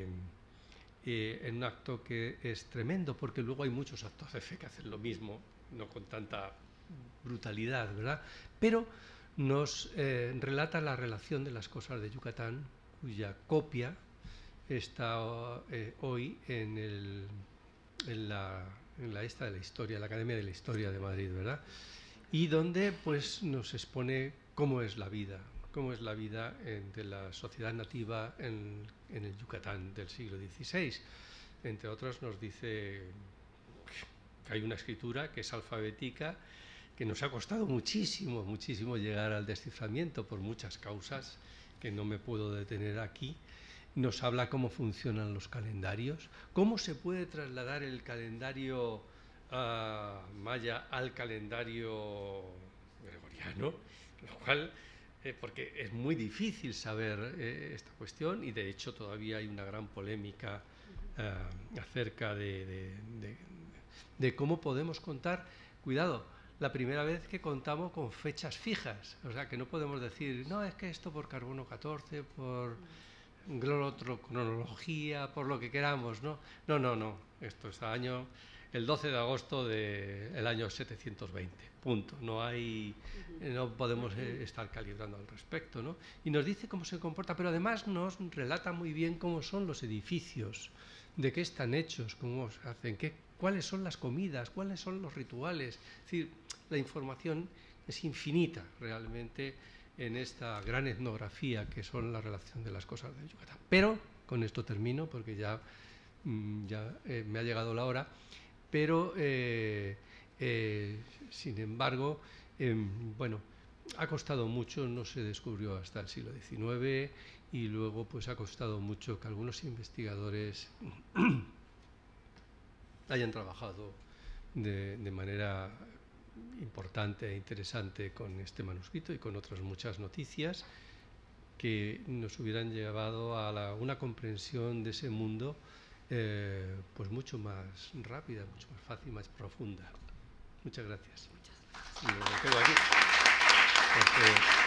y en un acto que es tremendo, porque luego hay muchos actos de fe que hacen lo mismo, no con tanta brutalidad, ¿verdad? Pero nos eh, relata la relación de las cosas de Yucatán, cuya copia está eh, hoy en, el, en, la, en la esta de la historia, la Academia de la Historia de Madrid, ¿verdad? Y donde pues nos expone cómo es la vida, cómo es la vida en, de la sociedad nativa en, en el Yucatán del siglo dieciséis. Entre otros nos dice que hay una escritura que es alfabética, que nos ha costado muchísimo, muchísimo llegar al desciframiento por muchas causas que no me puedo detener aquí. Nos habla cómo funcionan los calendarios, cómo se puede trasladar el calendario uh, maya al calendario gregoriano, lo cual, eh, porque es muy difícil saber eh, esta cuestión y de hecho todavía hay una gran polémica uh, acerca de, de, de, de cómo podemos contar, cuidado, la primera vez que contamos con fechas fijas, o sea que no podemos decir, no, es que esto por carbono catorce, por... glotocronología, por lo que queramos, ¿no? No, no, no. Esto es año, el doce de agosto del año setecientos veinte. Punto. No hay, no podemos eh, estar calibrando al respecto, ¿no? Y nos dice cómo se comporta, pero además nos relata muy bien cómo son los edificios, de qué están hechos, cómo se hacen, qué, cuáles son las comidas, cuáles son los rituales. Es decir, la información es infinita realmente en esta gran etnografía que son la relación de las cosas de Yucatán. Pero, con esto termino porque ya, ya eh, me ha llegado la hora, pero eh, eh, sin embargo, eh, bueno, ha costado mucho, no se descubrió hasta el siglo diecinueve y luego pues ha costado mucho que algunos investigadores hayan trabajado de, de manera importante e interesante con este manuscrito y con otras muchas noticias que nos hubieran llevado a la, una comprensión de ese mundo eh, pues mucho más rápida, mucho más fácil, más profunda. Muchas gracias. Muchas gracias. Y me quedo aquí porque...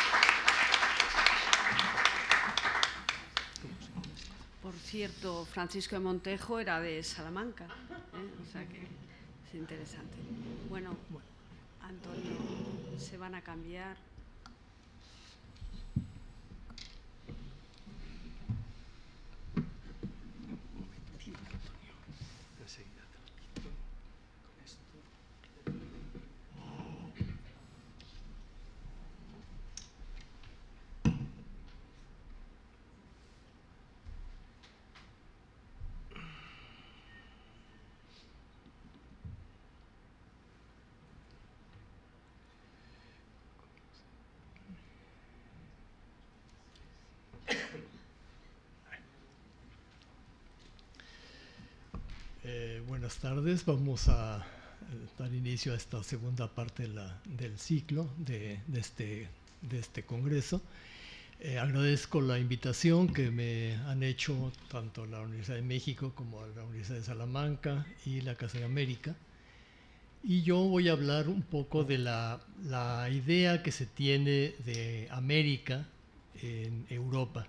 Por cierto, Francisco de Montejo era de Salamanca, ¿eh? O sea que es interesante. Bueno, Antonio, se van a cambiar. Eh, buenas tardes, vamos a dar inicio a esta segunda parte de la, del ciclo de, de, este, de este congreso. Eh, agradezco la invitación que me han hecho tanto la Universidad de México como la Universidad de Salamanca y la Casa de América. Y yo voy a hablar un poco de la, la idea que se tiene de América en Europa.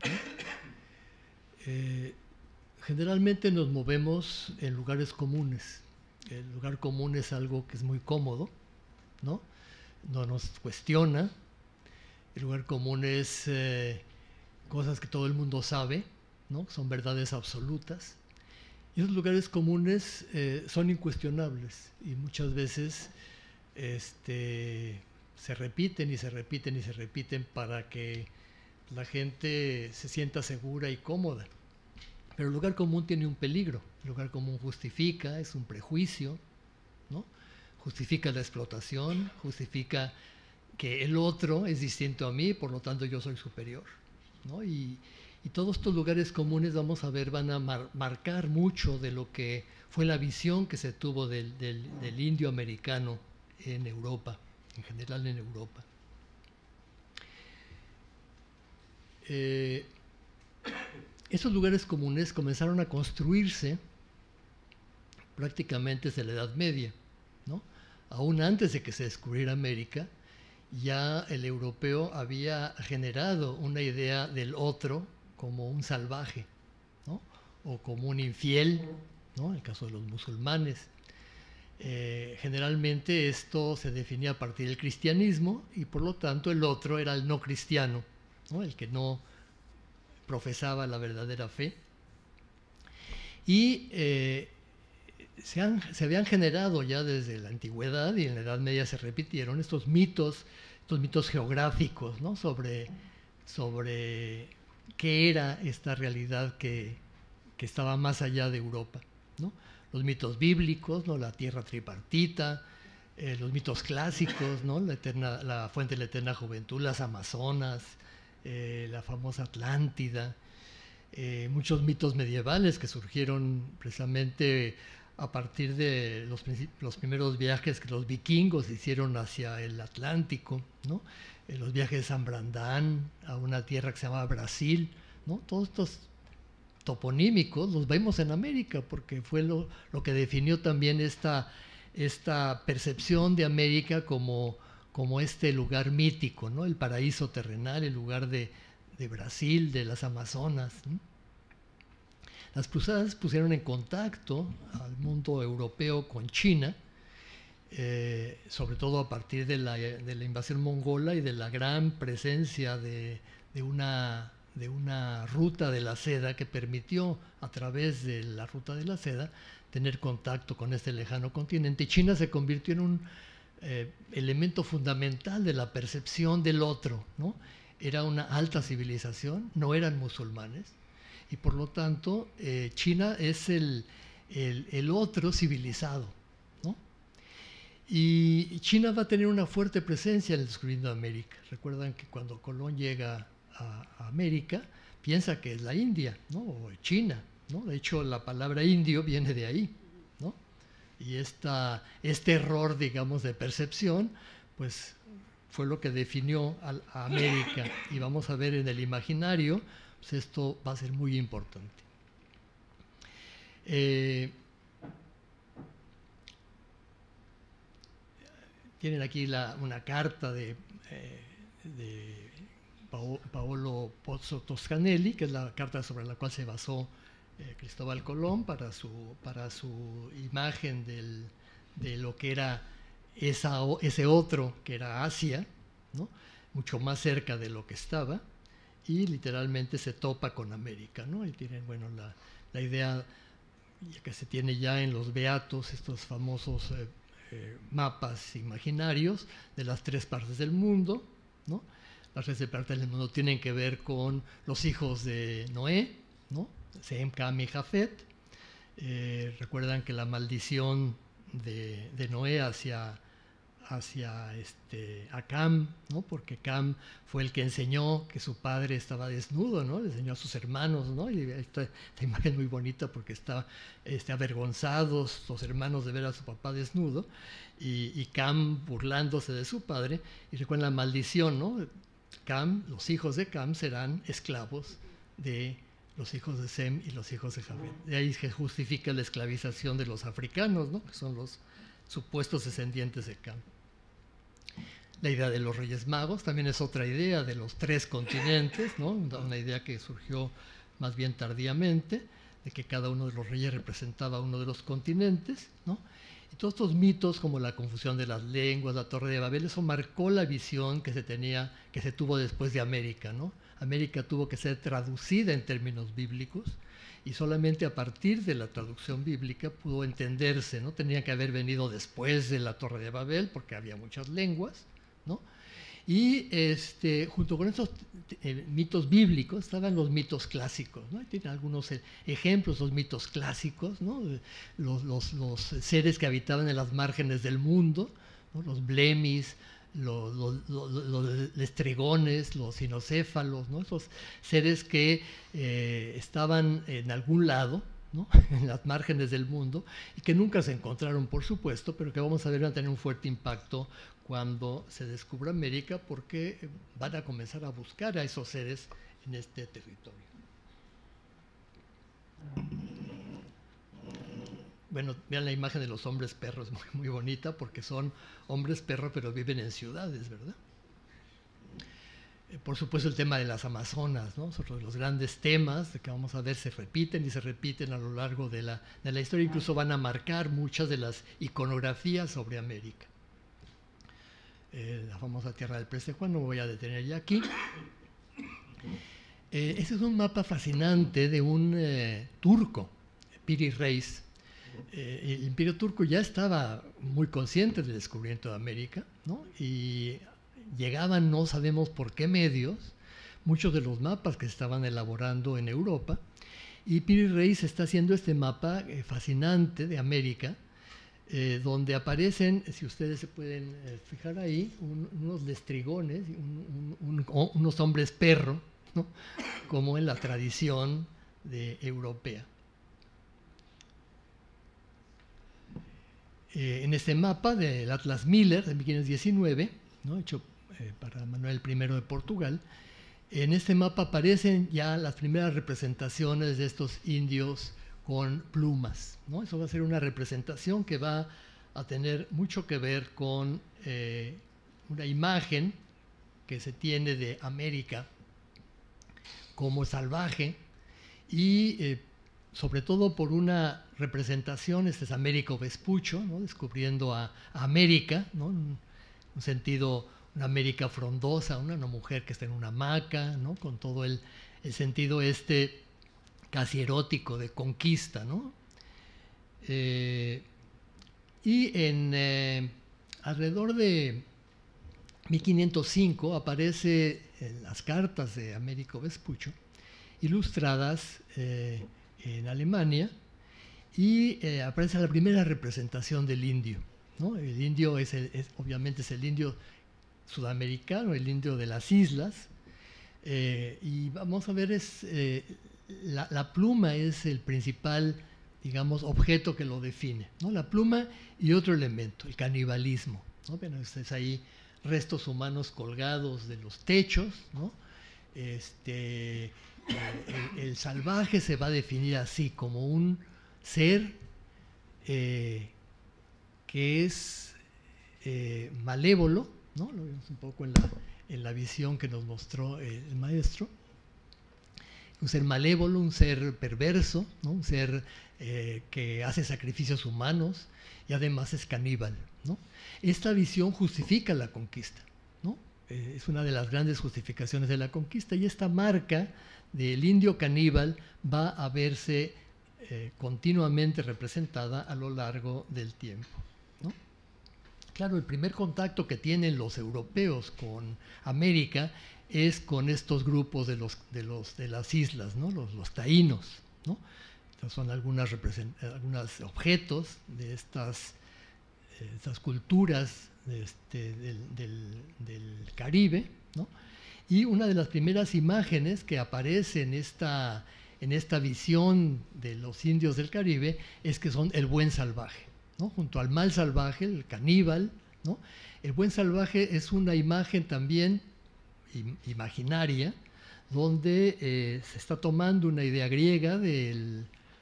Eh, Generalmente nos movemos en lugares comunes. El lugar común es algo que es muy cómodo, ¿no? No nos cuestiona. El lugar común es eh, cosas que todo el mundo sabe, ¿no? Son verdades absolutas. Y esos lugares comunes eh, son incuestionables y muchas veces este, se repiten y se repiten y se repiten para que la gente se sienta segura y cómoda. Pero el lugar común tiene un peligro. El lugar común justifica, es un prejuicio, ¿no? Justifica la explotación, justifica que el otro es distinto a mí, por lo tanto yo soy superior, ¿no? Y, y todos estos lugares comunes, vamos a ver, van a mar, marcar mucho de lo que fue la visión que se tuvo del, del, del indio americano en Europa, en general en Europa. Eh, Esos lugares comunes comenzaron a construirse prácticamente desde la Edad Media, ¿no? Aún antes de que se descubriera América, ya el europeo había generado una idea del otro como un salvaje, ¿no? O como un infiel, ¿no? En el caso de los musulmanes. Eh, generalmente esto se definía a partir del cristianismo y por lo tanto el otro era el no cristiano, ¿no? El que no profesaba la verdadera fe. Y eh, se, han, se habían generado ya desde la antigüedad y en la Edad Media se repitieron estos mitos, estos mitos geográficos, ¿no? sobre, sobre qué era esta realidad que, que estaba más allá de Europa, ¿no? Los mitos bíblicos, ¿no? La tierra tripartita, eh, los mitos clásicos, ¿no? La, eterna, la fuente de la eterna juventud, las Amazonas, Eh, la famosa Atlántida, eh, muchos mitos medievales que surgieron precisamente a partir de los, los primeros viajes que los vikingos hicieron hacia el Atlántico, ¿no? Eh, los viajes de San Brandán a una tierra que se llama Brasil, ¿no? Todos estos toponímicos los vemos en América porque fue lo, lo que definió también esta, esta percepción de América como como este lugar mítico, ¿no? El paraíso terrenal, el lugar de, de Brasil, de las Amazonas, ¿no? Las cruzadas pusieron en contacto al mundo europeo con China, eh, sobre todo a partir de la, de la invasión mongola y de la gran presencia de, de, una, de una ruta de la seda que permitió, a través de la ruta de la seda, tener contacto con este lejano continente. Y China se convirtió en un eh, elemento fundamental de la percepción del otro, ¿no? Era una alta civilización, no eran musulmanes, y por lo tanto eh, China es el, el, el otro civilizado, ¿no? Y China va a tener una fuerte presencia en el descubrimiento de América. Recuerdan que cuando Colón llega a, a América, piensa que es la India, ¿no? O China, ¿no? De hecho, la palabra indio viene de ahí, ¿no? Y esta, este error, digamos, de percepción, pues fue lo que definió a, a América. Y vamos a ver en el imaginario, pues esto va a ser muy importante. Eh, tienen aquí la, una carta de, eh, de Paolo, Paolo Pozzo Toscanelli, que es la carta sobre la cual se basó eh, Cristóbal Colón para su, para su imagen del, de lo que era esa, ese otro, que era Asia, ¿no? Mucho más cerca de lo que estaba, y literalmente se topa con América, ¿no? Y tienen, bueno, la, la idea que se tiene ya en los Beatos, estos famosos eh, eh, mapas imaginarios de las tres partes del mundo, ¿no? Las tres partes del mundo tienen que ver con los hijos de Noé, ¿no? Sem, Cam y Jafet. Eh, recuerdan que la maldición de, de Noé hacia hacia este, a Cam, ¿no? Porque Cam fue el que enseñó que su padre estaba desnudo, ¿no? Le enseñó a sus hermanos, ¿no? Y esta, esta imagen muy bonita porque está este, avergonzados los hermanos de ver a su papá desnudo, y, y Cam burlándose de su padre. Y recuerdan la maldición, ¿no? Cam, los hijos de Cam serán esclavos de los hijos de Sem y los hijos de Jafet. De ahí se justifica la esclavización de los africanos, ¿no? Que son los supuestos descendientes de Cam. La idea de los Reyes Magos también es otra idea de los tres continentes, ¿no? Una idea que surgió más bien tardíamente, de que cada uno de los reyes representaba uno de los continentes, ¿no? Y todos estos mitos, como la confusión de las lenguas, la Torre de Babel, eso marcó la visión que se tenía, que se tuvo después de América, ¿no? América tuvo que ser traducida en términos bíblicos, y solamente a partir de la traducción bíblica pudo entenderse, ¿no? Tenía que haber venido después de la Torre de Babel, porque había muchas lenguas, ¿no? Y este, junto con estos eh, mitos bíblicos estaban los mitos clásicos, ¿no? Tienen algunos eh, ejemplos, los mitos clásicos, ¿no? Los, los, los seres que habitaban en las márgenes del mundo, ¿no? Los blemis, los, los, los, los estregones, los cinocéfalos, ¿no? Esos seres que eh, estaban en algún lado, ¿no? En las márgenes del mundo, y que nunca se encontraron, por supuesto, pero que vamos a ver van a tener un fuerte impacto cuando se descubra América, porque van a comenzar a buscar a esos seres en este territorio. Bueno, vean la imagen de los hombres perros, muy, muy bonita, porque son hombres perros, pero viven en ciudades, ¿verdad? Eh, por supuesto, el tema de las Amazonas, ¿no? Otro de los grandes temas de que vamos a ver se repiten y se repiten a lo largo de la, de la historia, incluso van a marcar muchas de las iconografías sobre América. Eh, la famosa Tierra del Preste Juan, no me voy a detener ya aquí. Eh, ese es un mapa fascinante de un eh, turco, Piri Reis. Eh, el Imperio Turco ya estaba muy consciente del descubrimiento de América, ¿no? Y llegaban, no sabemos por qué medios, muchos de los mapas que se estaban elaborando en Europa, y Piri Reis está haciendo este mapa eh, fascinante de América, eh, donde aparecen, si ustedes se pueden eh, fijar ahí, un, unos lestrigones, un, un, un, unos hombres perro, ¿no? Como en la tradición de, europea. Eh, en este mapa del Atlas Miller de mil quinientos diecinueve, ¿no? Hecho eh, para Manuel primero de Portugal, en este mapa aparecen ya las primeras representaciones de estos indios con plumas, ¿no? Eso va a ser una representación que va a tener mucho que ver con eh, una imagen que se tiene de América como salvaje y eh, sobre todo por una representación, este es Américo Vespucio, ¿no? Descubriendo a, a América, ¿no? En un sentido, una América frondosa, una, una mujer que está en una hamaca, ¿no? Con todo el, el sentido este casi erótico de conquista, ¿no? Eh, y en eh, alrededor de mil quinientos cinco aparece en las cartas de Américo Vespucio, ilustradas eh, en Alemania, y eh, aparece la primera representación del indio, ¿no? El indio es, el, es obviamente es el indio sudamericano, el indio de las islas, eh, y vamos a ver, es, eh, la, la pluma es el principal, digamos, objeto que lo define, ¿no? La pluma y otro elemento, el canibalismo, ¿no? Bueno, es, es ahí restos humanos colgados de los techos, ¿no? Este, el, el salvaje se va a definir así, como un ser eh, que es eh, malévolo, ¿no? Lo vimos un poco en la, en la visión que nos mostró el maestro. Un ser malévolo, un ser perverso, ¿no? Un ser eh, que hace sacrificios humanos y además es caníbal, ¿no? Esta visión justifica la conquista, ¿no? Eh, es una de las grandes justificaciones de la conquista, y esta marca del indio caníbal va a verse eh, continuamente representada a lo largo del tiempo, ¿no? Claro, el primer contacto que tienen los europeos con América es con estos grupos de los de los de las islas, ¿no? Los, los taínos, ¿no? Estas son algunas algunos objetos de estas, eh, estas culturas de este, del, del, del Caribe, ¿no? Y una de las primeras imágenes que aparece en esta, en esta visión de los indios del Caribe es que son el buen salvaje, ¿no? Junto al mal salvaje, el caníbal, ¿no? El buen salvaje es una imagen también imaginaria, donde eh, se está tomando una idea griega de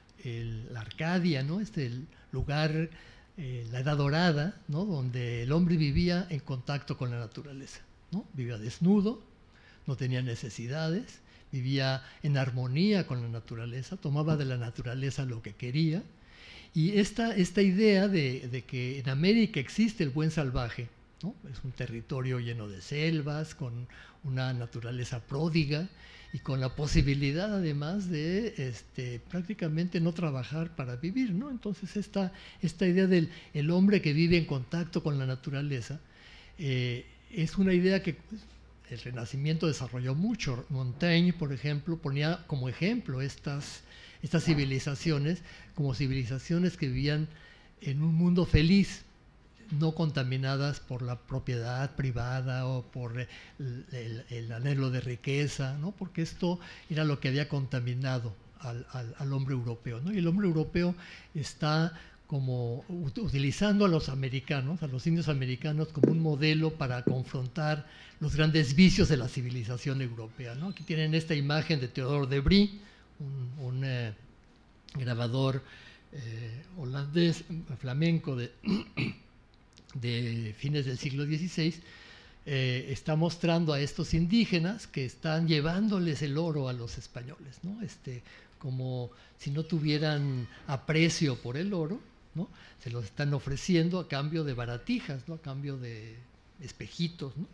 la Arcadia, ¿no? Este el lugar, eh, la Edad Dorada, ¿no? Donde el hombre vivía en contacto con la naturaleza, ¿no? Vivía desnudo, no tenía necesidades, vivía en armonía con la naturaleza, tomaba de la naturaleza lo que quería. Y esta, esta idea de, de que en América existe el buen salvaje, ¿no? Es un territorio lleno de selvas, con una naturaleza pródiga y con la posibilidad además de este, prácticamente no trabajar para vivir, ¿no? Entonces esta, esta idea del el hombre que vive en contacto con la naturaleza eh, es una idea que pues, el Renacimiento desarrolló mucho. Montaigne, por ejemplo, ponía como ejemplo estas, estas civilizaciones como civilizaciones que vivían en un mundo feliz, no contaminadas por la propiedad privada o por el, el, el anhelo de riqueza, ¿no? Porque esto era lo que había contaminado al, al, al hombre europeo, ¿no? Y el hombre europeo está como utilizando a los americanos, a los indios americanos, como un modelo para confrontar los grandes vicios de la civilización europea, ¿no? Aquí tienen esta imagen de Theodore de Brie, un, un eh, grabador eh, holandés, flamenco de... de fines del siglo dieciséis, eh, está mostrando a estos indígenas que están llevándoles el oro a los españoles, ¿no? Este, como si no tuvieran aprecio por el oro, ¿no? Se los están ofreciendo a cambio de baratijas, ¿no? A cambio de espejitos, ¿no?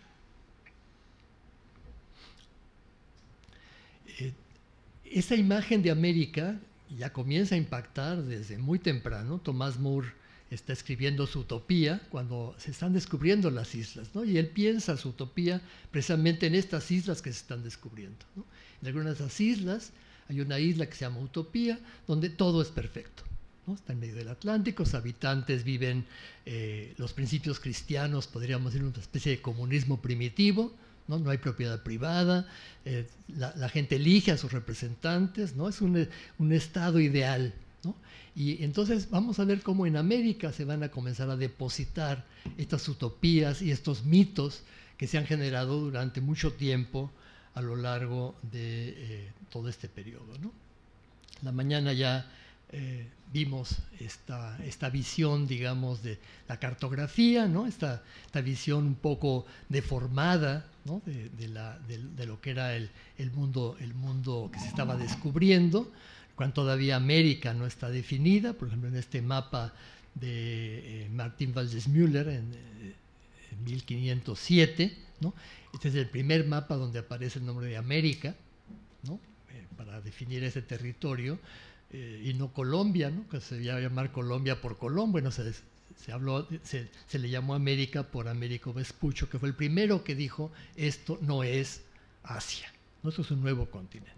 Eh, esa imagen de América ya comienza a impactar desde muy temprano. Tomás Moore está escribiendo su utopía cuando se están descubriendo las islas, ¿no? Y él piensa su utopía precisamente en estas islas que se están descubriendo, ¿no? En algunas de esas islas hay una isla que se llama Utopía, donde todo es perfecto, ¿no? Está en medio del Atlántico, los habitantes viven eh, los principios cristianos, podríamos decir una especie de comunismo primitivo, ¿no? No hay propiedad privada, eh, la, la gente elige a sus representantes, ¿no? Es un, un estado ideal, ¿no? Y entonces vamos a ver cómo en América se van a comenzar a depositar estas utopías y estos mitos que se han generado durante mucho tiempo a lo largo de eh, todo este periodo, ¿no? La mañana ya eh, vimos esta, esta visión, digamos, de la cartografía, ¿no? Esta, esta visión un poco deformada, ¿no? de, de, la, de, de lo que era el, el, mundo, el mundo que se estaba descubriendo, cuando todavía América no está definida. Por ejemplo, en este mapa de eh, Martín Valdés Müller en, eh, en mil quinientos siete, ¿no? Este es el primer mapa donde aparece el nombre de América, ¿no? eh, para definir ese territorio, eh, y no Colombia, ¿no? Que se iba a llamar Colombia por Colón. Bueno, se, se, habló, se, se le llamó América por Américo Vespuccio, que fue el primero que dijo esto no es Asia, ¿no? Esto es un nuevo continente.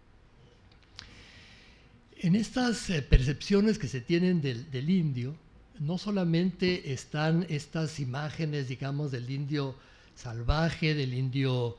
En estas eh, percepciones que se tienen del, del indio, no solamente están estas imágenes, digamos, del indio salvaje, del indio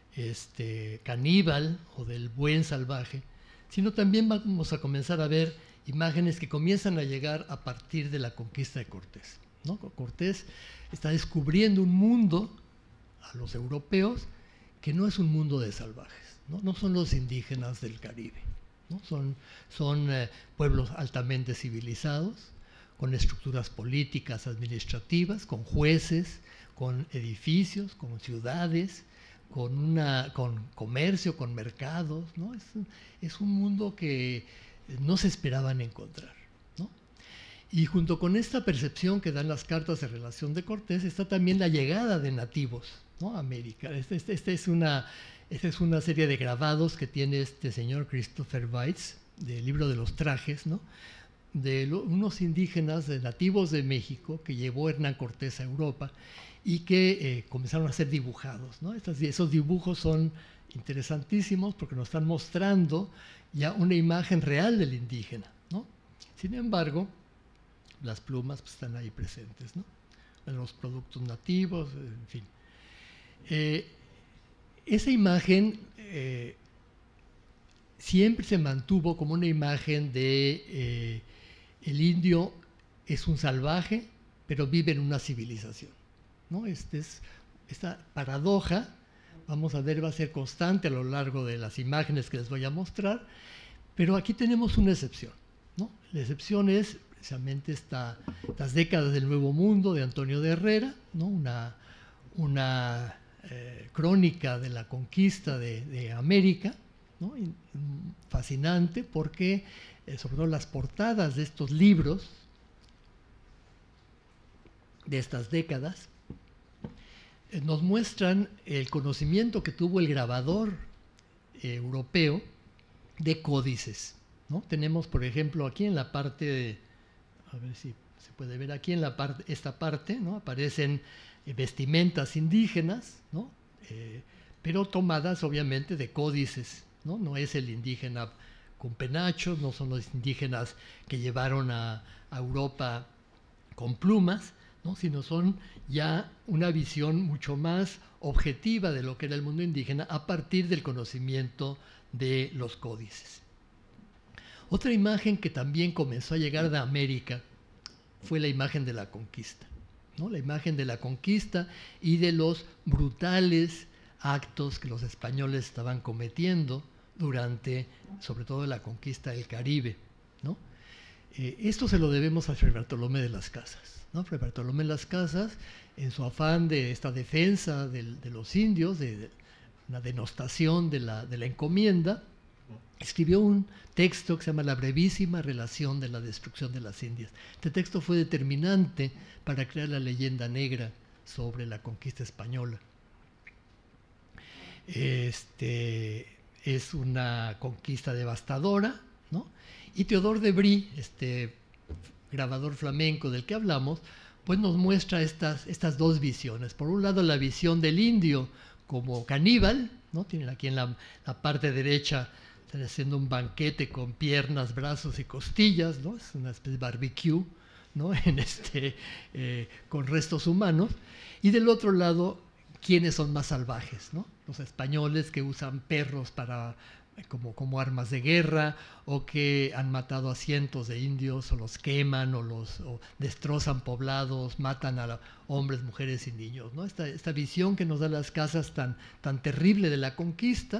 este, caníbal o del buen salvaje, sino también vamos a comenzar a ver imágenes que comienzan a llegar a partir de la conquista de Cortés, ¿no? Cortés está descubriendo un mundo a los europeos que no es un mundo de salvajes, no, no son los indígenas del Caribe, ¿no? Son, son eh, pueblos altamente civilizados, con estructuras políticas, administrativas, con jueces, con edificios, con ciudades, con, una, con comercio, con mercados, ¿no? Es, es un mundo que no se esperaban encontrar, ¿no? Y junto con esta percepción que dan las cartas de relación de Cortés está también la llegada de nativos, ¿no? a América. Esta este, este es, una, este es una serie de grabados que tiene este señor Christopher Weitz, del libro de los trajes, ¿no? de lo, unos indígenas de nativos de México que llevó Hernán Cortés a Europa y que eh, comenzaron a ser dibujados, ¿no? Estas, esos dibujos son interesantísimos porque nos están mostrando ya una imagen real del indígena, ¿no? Sin embargo, las plumas pues, están ahí presentes, ¿no? Los productos nativos, en fin. Eh, esa imagen eh, siempre se mantuvo como una imagen de eh, el indio es un salvaje, pero vive en una civilización, ¿no? Este es, esta paradoja, vamos a ver, va a ser constante a lo largo de las imágenes que les voy a mostrar, pero aquí tenemos una excepción, ¿no? La excepción es precisamente esta, estas décadas del Nuevo Mundo de Antonio de Herrera, ¿no? Una, una eh, crónica de la conquista de, de América, ¿no? Fascinante porque eh, sobre todo las portadas de estos libros de estas décadas eh, nos muestran el conocimiento que tuvo el grabador eh, europeo de códices, ¿no? Tenemos, por ejemplo, aquí en la parte de, a ver si se puede ver aquí en la parte, esta parte, ¿no? Aparecen eh, vestimentas indígenas, ¿no? Eh, pero tomadas obviamente de códices, ¿no? No es el indígena con penachos, no son los indígenas que llevaron a, a Europa con plumas, ¿no? Sino son ya una visión mucho más objetiva de lo que era el mundo indígena a partir del conocimiento de los códices. Otra imagen que también comenzó a llegar de América fue la imagen de la conquista, ¿no? La imagen de la conquista y de los brutales actos que los españoles estaban cometiendo durante, sobre todo, la conquista del Caribe, ¿no? Eh, esto se lo debemos a Fray Bartolomé de las Casas, ¿no? Fray Bartolomé de las Casas, en su afán de esta defensa de, de los indios, de, de una denostación de la, de la encomienda, escribió un texto que se llama La brevísima relación de la destrucción de las Indias. Este texto fue determinante para crear la leyenda negra sobre la conquista española. Este, es una conquista devastadora, ¿no? Y Teodor de Bry, este grabador flamenco del que hablamos, pues nos muestra estas, estas dos visiones. Por un lado, la visión del indio como caníbal, ¿no? Tienen aquí en la, la parte derecha, están haciendo un banquete con piernas, brazos y costillas, ¿no? Es una especie de barbecue, ¿no? En este, eh, con restos humanos. Y del otro lado, ¿quiénes son más salvajes, ¿no? Los españoles que usan perros para, como, como armas de guerra, o que han matado a cientos de indios, o los queman, o los o destrozan poblados, matan a la, hombres, mujeres y niños, ¿no? Esta, esta visión que nos da Las Casas tan, tan terrible de la conquista,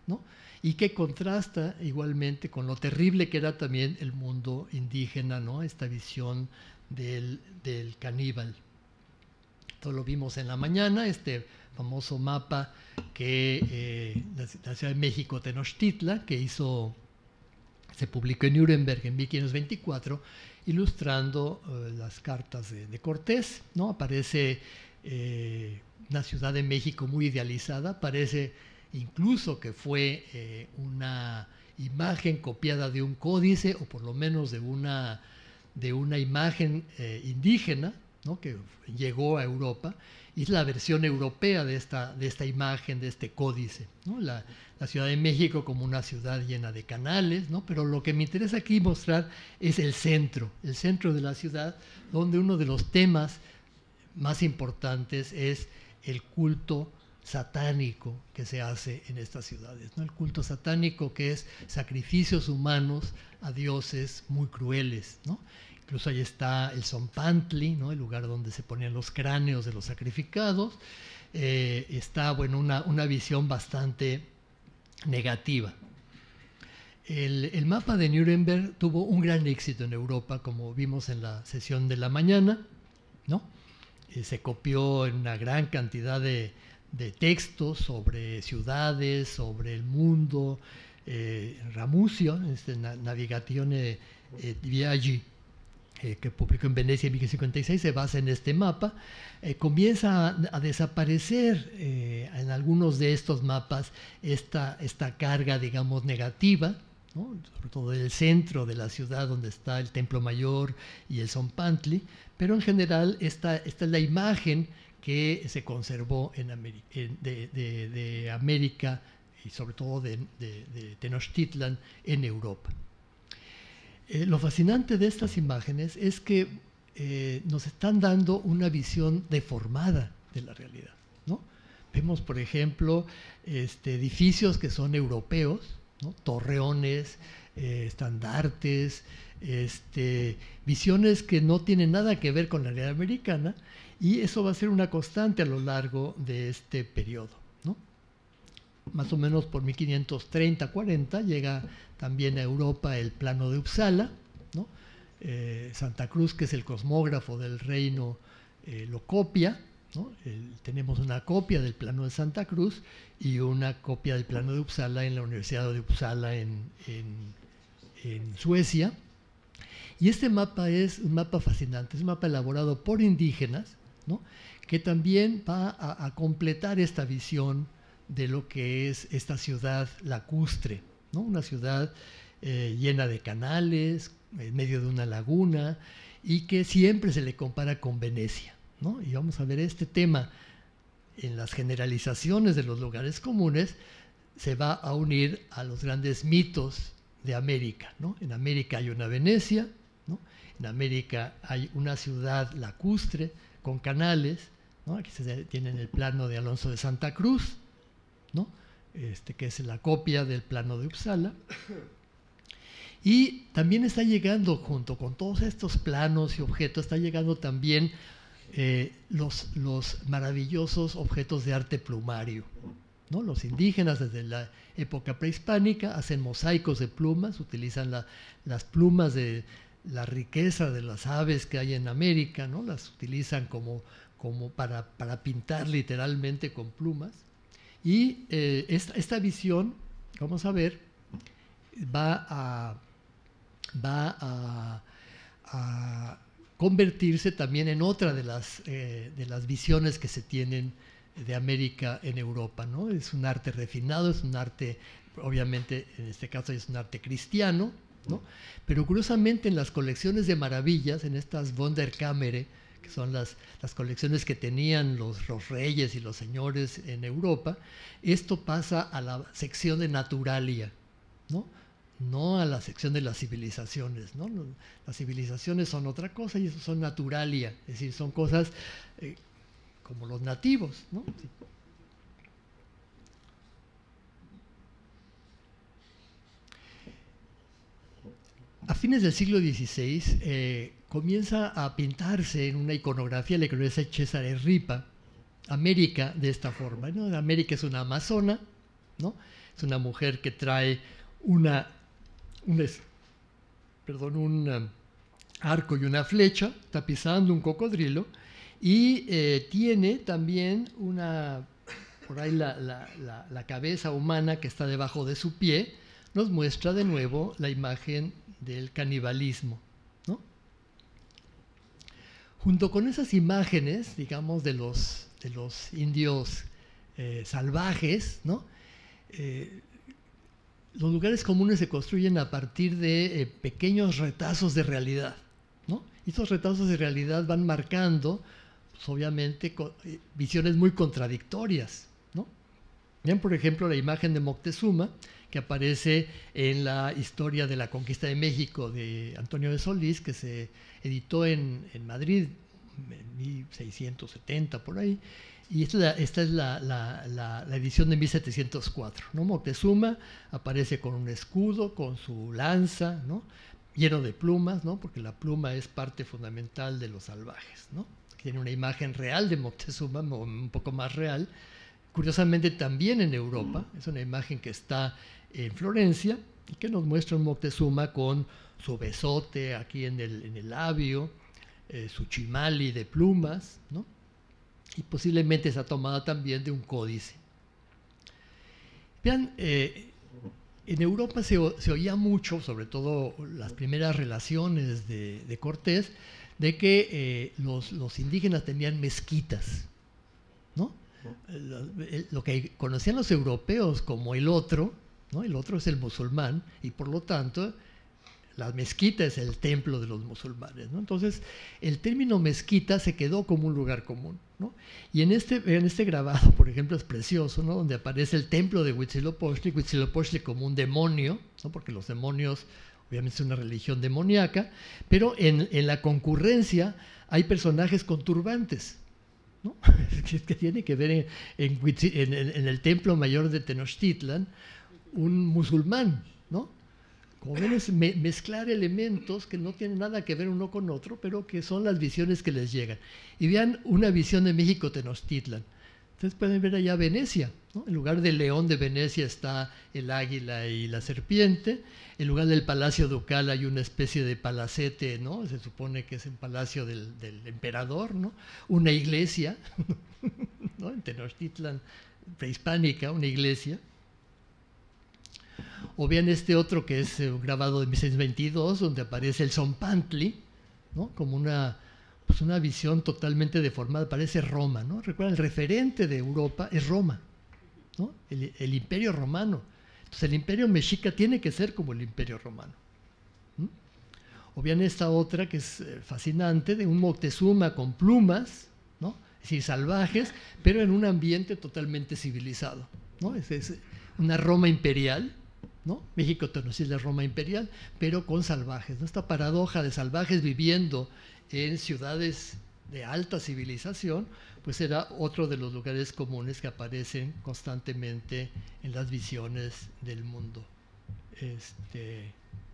¿no? Y que contrasta igualmente con lo terrible que era también el mundo indígena, ¿no? Esta visión del, del caníbal. Esto lo vimos en la mañana, este famoso mapa que eh, la, la Ciudad de México, Tenochtitlan, que hizo, se publicó en Nuremberg en mil quinientos veinticuatro, ilustrando eh, las cartas de, de Cortés, ¿no? Aparece eh, una Ciudad de México muy idealizada, parece incluso que fue eh, una imagen copiada de un códice, o por lo menos de una, de una imagen eh, indígena, ¿no? Que llegó a Europa, y es la versión europea de esta, de esta imagen, de este códice, ¿no? La, la Ciudad de México como una ciudad llena de canales, ¿no? Pero lo que me interesa aquí mostrar es el centro, el centro de la ciudad, donde uno de los temas más importantes es el culto satánico que se hace en estas ciudades, ¿no? El culto satánico, que es sacrificios humanos a dioses muy crueles, ¿no? Incluso ahí está el Zompantli, ¿no? El lugar donde se ponían los cráneos de los sacrificados. Eh, está, bueno, una, una visión bastante negativa. El, el mapa de Nuremberg tuvo un gran éxito en Europa, como vimos en la sesión de la mañana, ¿no? Eh, se copió en una gran cantidad de, de textos sobre ciudades, sobre el mundo. Eh, Ramusio, este, Navigatione eh, Viaggi, Eh, que publicó en Venecia en mil quinientos cincuenta y seis, se basa en este mapa, eh, comienza a, a desaparecer eh, en algunos de estos mapas esta, esta carga, digamos, negativa, ¿no? Sobre todo del centro de la ciudad, donde está el Templo Mayor y el Zompantli, pero en general esta, esta es la imagen que se conservó en América, en, de, de, de América y sobre todo de, de, de Tenochtitlan en Europa. Eh, lo fascinante de estas imágenes es que eh, nos están dando una visión deformada de la realidad, ¿no? Vemos, por ejemplo, este, edificios que son europeos, ¿no? Torreones, eh, estandartes, este, visiones que no tienen nada que ver con la realidad americana, y eso va a ser una constante a lo largo de este periodo, ¿no? Más o menos por mil quinientos treinta cuarenta llega también a Europa el plano de Uppsala, ¿no? Eh, Santa Cruz, que es el cosmógrafo del reino, eh, lo copia, ¿no? El, tenemos una copia del plano de Santa Cruz y una copia del plano de Uppsala en la Universidad de Uppsala en, en, en Suecia. Y este mapa es un mapa fascinante, es un mapa elaborado por indígenas, ¿no? Que también va a, a completar esta visión de lo que es esta ciudad lacustre, ¿no? Una ciudad eh, llena de canales, en medio de una laguna, y que siempre se le compara con Venecia, ¿no? Y vamos a ver este tema en las generalizaciones de los lugares comunes, se va a unir a los grandes mitos de América, ¿no? En América hay una Venecia, ¿no? En América hay una ciudad lacustre con canales, ¿no? Aquí se tiene el plano de Alonso de Santa Cruz, ¿no? Este, que es la copia del plano de Uppsala. Y también está llegando, junto con todos estos planos y objetos, está llegando también eh, los, los maravillosos objetos de arte plumario, ¿no? Los indígenas desde la época prehispánica hacen mosaicos de plumas, utilizan la, las plumas de la riqueza de las aves que hay en América, ¿no? Las utilizan como, como para, para pintar literalmente con plumas. Y eh, esta, esta visión, vamos a ver, va a, va a, a convertirse también en otra de las, eh, de las visiones que se tienen de América en Europa, ¿no? Es un arte refinado, es un arte, obviamente en este caso es un arte cristiano, ¿no? Pero curiosamente en las colecciones de maravillas, en estas Wunderkammer, que son las, las colecciones que tenían los, los reyes y los señores en Europa, esto pasa a la sección de Naturalia, ¿no? No a la sección de las civilizaciones, ¿no? Las civilizaciones son otra cosa y eso son Naturalia, es decir, son cosas eh, como los nativos, ¿no? Sí. A fines del siglo dieciséis eh, comienza a pintarse en una iconografía, la iconografía de Cesare Ripa, América de esta forma, ¿no? América es una amazona, ¿no? Es una mujer que trae una, un, perdón, un um, arco y una flecha, está pisando un cocodrilo, y eh, tiene también una, por ahí la, la, la, la cabeza humana que está debajo de su pie, nos muestra de nuevo la imagen del canibalismo, ¿no? Junto con esas imágenes, digamos, de los, de los indios eh, salvajes, ¿no? Eh, los lugares comunes se construyen a partir de eh, pequeños retazos de realidad, ¿no? Y estos retazos de realidad van marcando, pues, obviamente, con, eh, visiones muy contradictorias, ¿no? Vean, por ejemplo, la imagen de Moctezuma, que aparece en la historia de la conquista de México de Antonio de Solís, que se editó en, en Madrid en mil seiscientos setenta, por ahí. Y esta, esta es la, la, la, la edición de mil setecientos cuatro, ¿no? Moctezuma aparece con un escudo, con su lanza, ¿no? Lleno de plumas, ¿no? Porque la pluma es parte fundamental de los salvajes, ¿no? Tiene una imagen real de Moctezuma, un poco más real. Curiosamente también en Europa, es una imagen que está en Florencia y que nos muestra un Moctezuma con su besote aquí en el, en el labio, eh, su chimali de plumas, ¿no? Y posiblemente está tomada también de un códice. Vean, eh, en Europa se, se oía mucho, sobre todo las primeras relaciones de, de Cortés, de que eh, los, los indígenas tenían mezquitas, ¿no? Lo, lo que conocían los europeos como el otro, ¿no? El otro es el musulmán, y por lo tanto la mezquita es el templo de los musulmanes, ¿no? Entonces el término mezquita se quedó como un lugar común, ¿no? Y en este, en este grabado, por ejemplo, es precioso, ¿no? Donde aparece el templo de Huitzilopochtli, Huitzilopochtli como un demonio, ¿no? Porque los demonios obviamente es una religión demoníaca, pero en, en la concurrencia hay personajes con turbantes, ¿no? Que tiene que ver en, en, en, en el templo mayor de Tenochtitlan un musulmán, ¿no? Como ven, es me, mezclar elementos que no tienen nada que ver uno con otro, pero que son las visiones que les llegan. Y vean una visión de México Tenochtitlan. Ustedes pueden ver allá Venecia, ¿no? En lugar del león de Venecia está el águila y la serpiente. En lugar del palacio ducal hay una especie de palacete, ¿no? Se supone que es el palacio del, del emperador, ¿no? Una iglesia, ¿no? En Tenochtitlan prehispánica, una iglesia. O bien este otro que es un grabado de mil seiscientos veintidós, donde aparece el Zompantli, ¿no? Como una, pues una visión totalmente deformada, parece Roma, ¿no? Recuerden, el referente de Europa es Roma, ¿no? El, el imperio romano. Entonces el imperio mexica tiene que ser como el imperio romano. ¿Mm? O bien esta otra que es fascinante, de un Moctezuma con plumas, ¿no? Es decir, salvajes, pero en un ambiente totalmente civilizado, ¿no? Es, es una Roma imperial, ¿no? México Tenochtitlan es Roma imperial, pero con salvajes, ¿no? Esta paradoja de salvajes viviendo en ciudades de alta civilización, pues era otro de los lugares comunes que aparecen constantemente en las visiones del mundo. Este,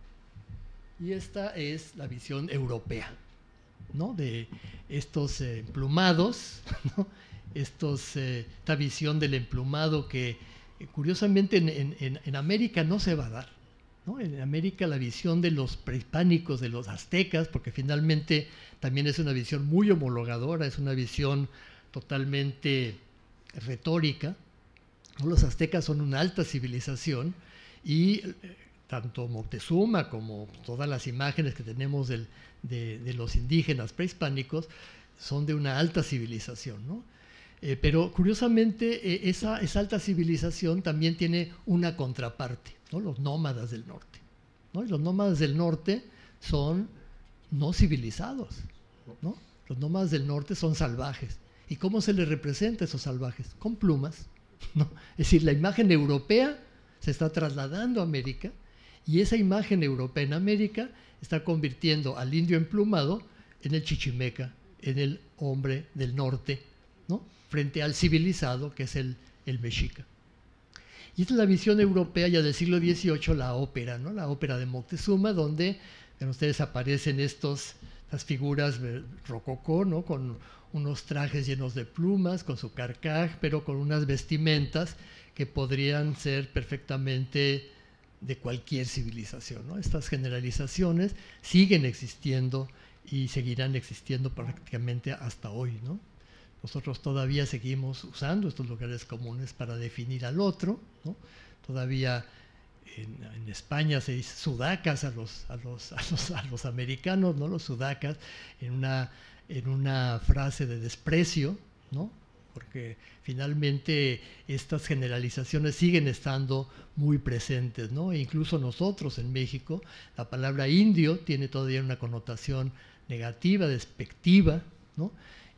y esta es la visión europea, ¿no? De estos eh, emplumados, ¿no? Estos, eh, esta visión del emplumado que curiosamente en, en, en América no se va a dar, ¿no? En América la visión de los prehispánicos, de los aztecas, porque finalmente también es una visión muy homologadora, es una visión totalmente retórica, ¿no? Los aztecas son una alta civilización y eh, tanto Moctezuma como todas las imágenes que tenemos del, de, de los indígenas prehispánicos son de una alta civilización, ¿no? Eh, pero curiosamente eh, esa, esa alta civilización también tiene una contraparte, ¿no? Los nómadas del norte, ¿no? Y los nómadas del norte son no civilizados, ¿no? Los nómadas del norte son salvajes. ¿Y cómo se les representa a esos salvajes? Con plumas, ¿no? Es decir, la imagen europea se está trasladando a América y esa imagen europea en América está convirtiendo al indio emplumado en el chichimeca, en el hombre del norte, ¿no? Frente al civilizado que es el, el mexica. Y esta es la visión europea ya del siglo dieciocho, la ópera, ¿no? La ópera de Moctezuma, donde en ustedes aparecen estos Estas figuras rococó, ¿no? Con unos trajes llenos de plumas, con su carcaj, pero con unas vestimentas que podrían ser perfectamente de cualquier civilización, ¿no? Estas generalizaciones siguen existiendo y seguirán existiendo prácticamente hasta hoy, ¿no? Nosotros todavía seguimos usando estos lugares comunes para definir al otro, ¿no? Todavía en, en España se dice sudacas a los, a los, a los, a los americanos, ¿no? Los sudacas en una, en una frase de desprecio, ¿no? Porque finalmente estas generalizaciones siguen estando muy presentes, ¿no? E incluso nosotros en México, la palabra indio tiene todavía una connotación negativa, despectiva, ¿no?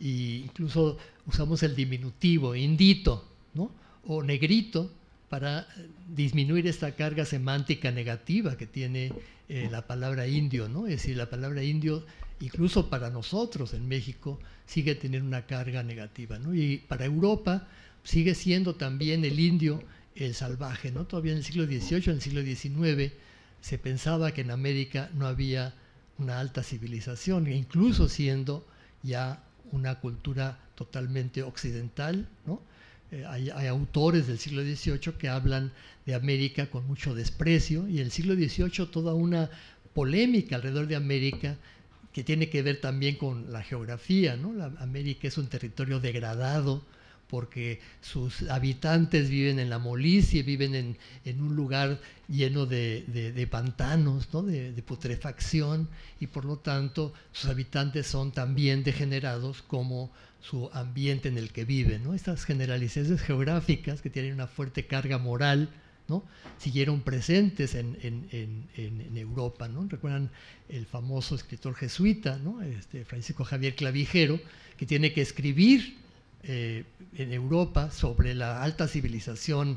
Y incluso usamos el diminutivo, indito, ¿no? O negrito, para disminuir esta carga semántica negativa que tiene eh, la palabra indio, ¿no? Es decir, la palabra indio, incluso para nosotros en México, sigue teniendo una carga negativa, ¿no? Y para Europa sigue siendo también el indio el salvaje, ¿no? Todavía en el siglo dieciocho, en el siglo diecinueve, se pensaba que en América no había una alta civilización, e incluso siendo ya una cultura totalmente occidental, ¿no? Eh, hay, hay autores del siglo dieciocho que hablan de América con mucho desprecio, y en el siglo dieciocho toda una polémica alrededor de América que tiene que ver también con la geografía, ¿no? La América es un territorio degradado porque sus habitantes viven en la molicie, viven en, en un lugar lleno de, de, de pantanos, ¿no? de, de putrefacción, y por lo tanto sus habitantes son también degenerados como su ambiente en el que viven, ¿no? Estas generalizaciones geográficas que tienen una fuerte carga moral, ¿no? Siguieron presentes en, en, en, en Europa, ¿no? Recuerdan el famoso escritor jesuita, ¿no? Este, Francisco Javier Clavijero, que tiene que escribir eh, en Europa sobre la alta civilización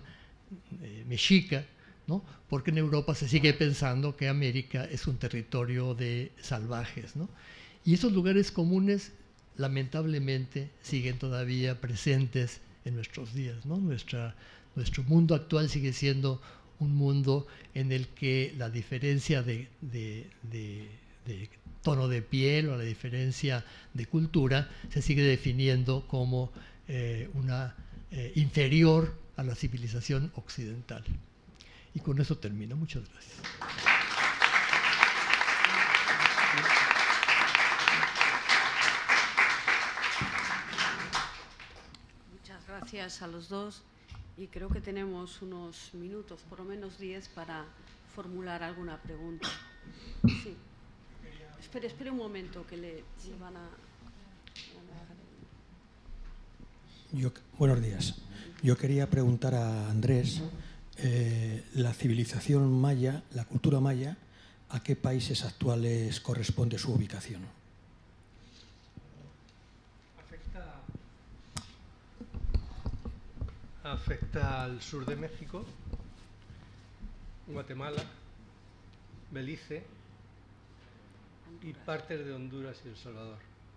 eh, mexica, ¿no? Porque en Europa se sigue pensando que América es un territorio de salvajes, ¿no? Y esos lugares comunes lamentablemente siguen todavía presentes en nuestros días, ¿no? Nuestra, nuestro mundo actual sigue siendo un mundo en el que la diferencia de, de, de, de tono de piel o la diferencia de cultura se sigue definiendo como eh, una eh, inferior a la civilización occidental. Y con eso termino. Muchas gracias. Muchas gracias a los dos, y creo que tenemos unos minutos, por lo menos diez, para formular alguna pregunta. Sí. Espere, espere un momento, que le, le van a... Yo, buenos días. Yo quería preguntar a Andrés, eh, la civilización maya, la cultura maya, ¿a qué países actuales corresponde su ubicación? Afecta, afecta al sur de México, Guatemala, Belice y partes de Honduras y El Salvador.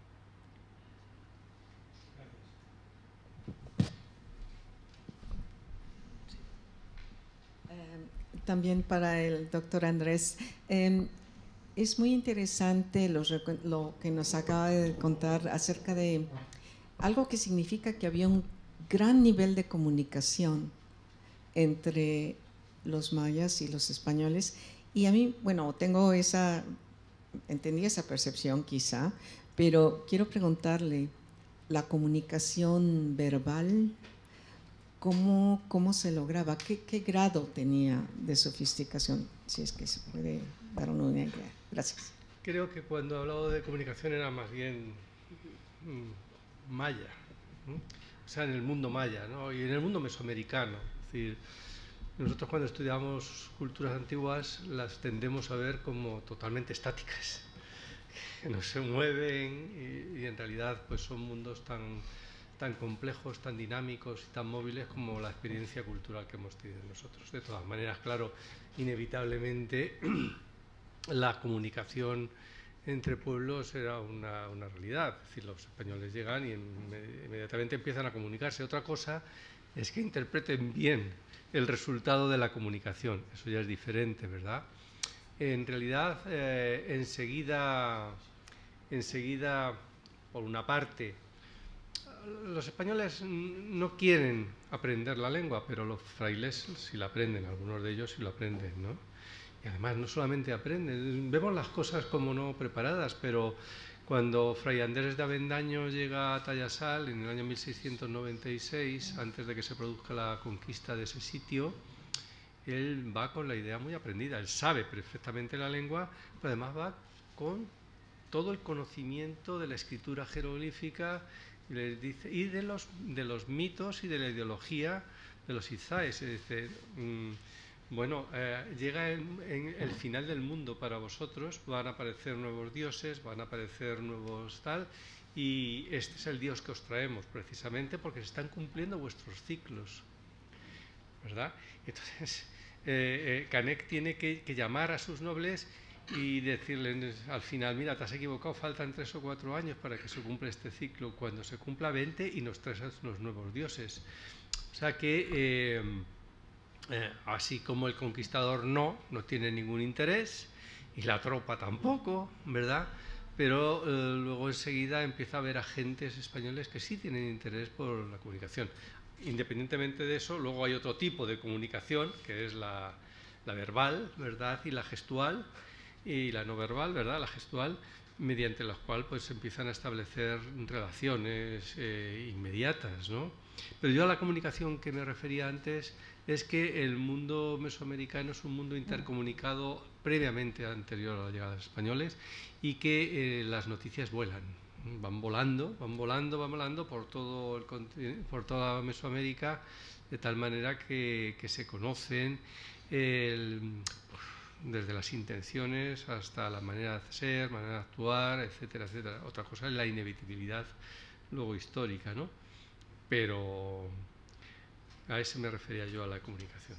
También para el doctor Andrés, eh, es muy interesante lo, lo que nos acaba de contar acerca de algo que significa que había un gran nivel de comunicación entre los mayas y los españoles. Y a mí, bueno, tengo esa, entendí esa percepción quizá, pero quiero preguntarle, ¿la comunicación verbal ¿Cómo, ¿Cómo se lograba? ¿Qué, ¿Qué grado tenía de sofisticación? Si es que se puede dar una idea. Gracias. Creo que cuando he hablado de comunicación era más bien mmm, maya, ¿no? O sea, en el mundo maya, ¿no? Y en el mundo mesoamericano. Es decir, nosotros cuando estudiamos culturas antiguas las tendemos a ver como totalmente estáticas, que no se mueven y, y en realidad pues son mundos tan... tan complejos, tan dinámicos y tan móviles como la experiencia cultural que hemos tenido nosotros. De todas maneras, claro, inevitablemente la comunicación entre pueblos era una, una realidad. Es decir, los españoles llegan y inmediatamente empiezan a comunicarse. Otra cosa es que interpreten bien el resultado de la comunicación. Eso ya es diferente, ¿verdad? En realidad, eh, enseguida... enseguida, por una parte, los españoles no quieren aprender la lengua, pero los frailes sí la aprenden, algunos de ellos sí lo aprenden, ¿no? Y además no solamente aprenden, vemos las cosas como no preparadas, pero cuando Fray Andrés de Avendaño llega a Tayasal en el año mil seiscientos noventa y seis, antes de que se produzca la conquista de ese sitio, él va con la idea muy aprendida, él sabe perfectamente la lengua, pero además va con todo el conocimiento de la escritura jeroglífica les dice, y de los, de los mitos y de la ideología de los izáes. Es decir, mmm, bueno, eh, llega en, en el final del mundo para vosotros, van a aparecer nuevos dioses, van a aparecer nuevos tal, y este es el Dios que os traemos, precisamente porque se están cumpliendo vuestros ciclos, ¿verdad? Entonces, eh, eh, Canek tiene que, que llamar a sus nobles y decirles al final, mira, te has equivocado, faltan tres o cuatro años para que se cumpla este ciclo, cuando se cumpla veinte y nos traes los nuevos dioses. O sea que, eh, eh, así como el conquistador no, no tiene ningún interés, y la tropa tampoco, ¿verdad? Pero eh, luego enseguida empieza a haber agentes españoles que sí tienen interés por la comunicación. Independientemente de eso, luego hay otro tipo de comunicación, que es la, la verbal, ¿verdad? Y la gestual, y la no verbal, ¿verdad?, la gestual, mediante la cual pues empiezan a establecer relaciones eh, inmediatas, ¿no? Pero yo a la comunicación que me refería antes es que el mundo mesoamericano es un mundo intercomunicado previamente anterior a la llegada de los españoles y que eh, las noticias vuelan, van volando, van volando, van volando por todo el continente, por toda Mesoamérica, de tal manera que, que se conocen el, desde las intenciones hasta la manera de ser, manera de actuar, etcétera, etcétera. Otra cosa es la inevitabilidad luego histórica, ¿no? Pero a eso me refería yo a la comunicación.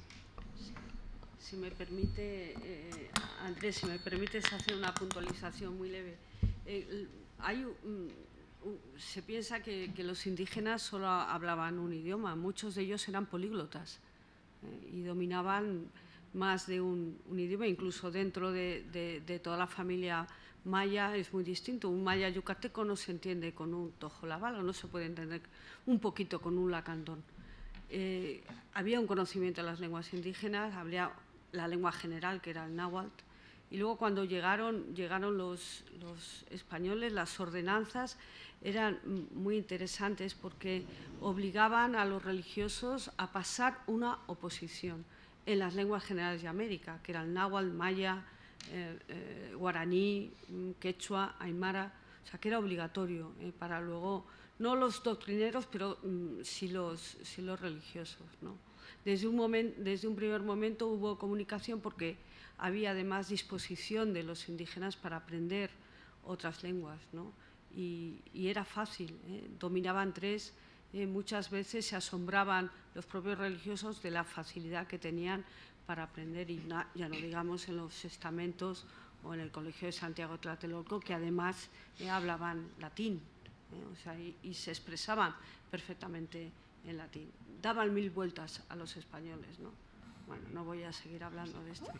Si me permite, eh, Andrés, si me permites hacer una puntualización muy leve. Eh, hay, um, um, se piensa que, que los indígenas solo hablaban un idioma, muchos de ellos eran políglotas eh, y dominaban más de un, un idioma, incluso dentro de, de, de toda la familia maya es muy distinto. Un maya yucateco no se entiende con un tojolabal, o no se puede entender un poquito con un lacandón. Eh, había un conocimiento de las lenguas indígenas, había la lengua general, que era el náhuatl, y luego cuando llegaron, llegaron los, los españoles, las ordenanzas eran muy interesantes porque obligaban a los religiosos a pasar una oposición en las lenguas generales de América, que eran náhuatl, maya, eh, eh, guaraní, quechua, aymara, o sea que era obligatorio eh, para luego, no los doctrineros, pero mm, sí, los, sí los religiosos, ¿no? Desde un, momento, desde un primer momento hubo comunicación porque había además disposición de los indígenas para aprender otras lenguas, ¿no? Y, y era fácil, ¿eh? Dominaban tres, eh, muchas veces se asombraban los propios religiosos de la facilidad que tenían para aprender, y na, ya no digamos en los estamentos o en el Colegio de Santiago Tlatelolco, que además eh, hablaban latín, ¿eh? O sea, y, y se expresaban perfectamente en latín. Daban mil vueltas a los españoles, ¿no? Bueno, no voy a seguir hablando de este tema,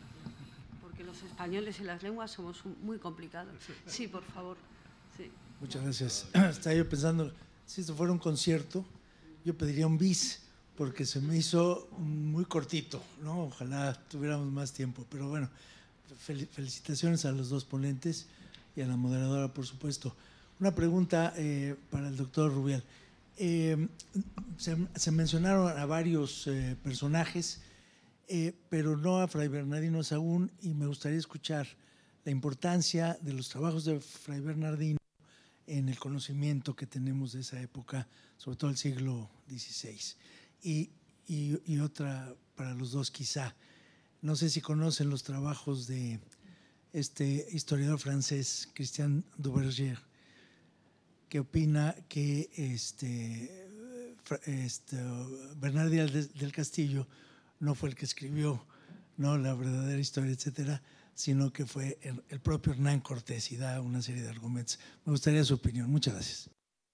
porque los españoles y las lenguas somos muy complicados. Sí, por favor. Sí. Muchas gracias. Estaba yo pensando, si esto fuera un concierto, yo pediría un bis, porque se me hizo muy cortito, ¿no? Ojalá tuviéramos más tiempo, pero bueno, fel felicitaciones a los dos ponentes y a la moderadora, por supuesto. Una pregunta eh, para el doctor Rubial. Eh, se, se mencionaron a varios eh, personajes, eh, pero no a Fray Bernardino Sahagún, y me gustaría escuchar la importancia de los trabajos de Fray Bernardino en el conocimiento que tenemos de esa época, sobre todo el siglo dieciséis. Y, y, y otra para los dos quizá, no sé si conocen los trabajos de este historiador francés, Christian Duverger, que opina que este, este, Bernard Díaz del Castillo no fue el que escribió, ¿no?, la verdadera historia, etcétera, sino que fue el, el propio Hernán Cortés, y da una serie de argumentos. Me gustaría su opinión. Muchas gracias.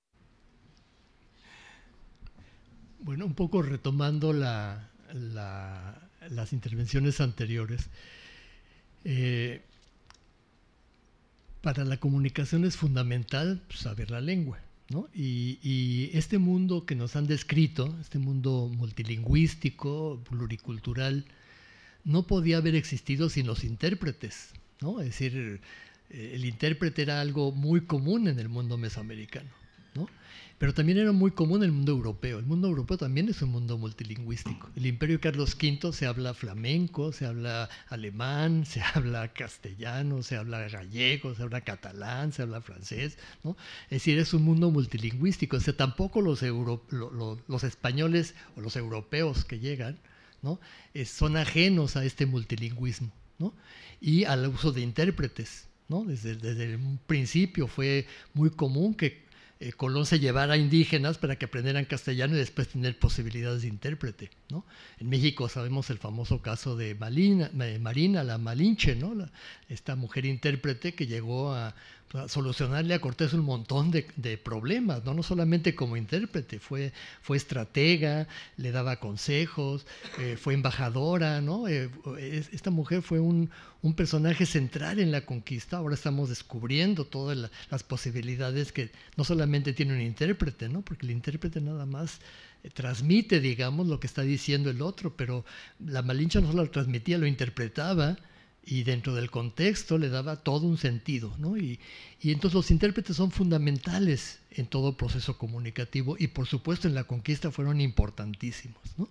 Bueno, un poco retomando la, la, las intervenciones anteriores, eh, para la comunicación es fundamental saber la lengua, ¿no? Y, y este mundo que nos han descrito, este mundo multilingüístico, pluricultural, no podía haber existido sin los intérpretes, ¿no? Es decir, el intérprete era algo muy común en el mundo mesoamericano, ¿no? Pero también era muy común en el mundo europeo. El mundo europeo también es un mundo multilingüístico. El Imperio de Carlos quinto se habla flamenco, se habla alemán, se habla castellano, se habla gallego, se habla catalán, se habla francés, ¿no? Es decir, es un mundo multilingüístico. O sea, tampoco los, euro, lo, lo, los españoles o los europeos que llegan, ¿no? Eh, son ajenos a este multilingüismo, ¿no? Y al uso de intérpretes, ¿no? Desde, desde un principio fue muy común que Eh, Colón se llevara a indígenas para que aprendieran castellano y después tener posibilidades de intérprete, ¿no? En México sabemos el famoso caso de Malina, Marina, la Malinche, ¿no? La, esta mujer intérprete que llegó a, a solucionarle a Cortés un montón de, de problemas, ¿no? No solamente como intérprete, fue, fue estratega, le daba consejos, eh, fue embajadora, ¿no? Eh, esta mujer fue un, un personaje central en la conquista. Ahora estamos descubriendo todas la, las posibilidades que no solamente tiene un intérprete, ¿no? Porque el intérprete nada más eh, transmite, digamos, lo que está diciendo el otro, pero la Malinche no solo lo transmitía, lo interpretaba y dentro del contexto le daba todo un sentido, ¿no? Y, y entonces los intérpretes son fundamentales en todo proceso comunicativo y por supuesto en la conquista fueron importantísimos, ¿no?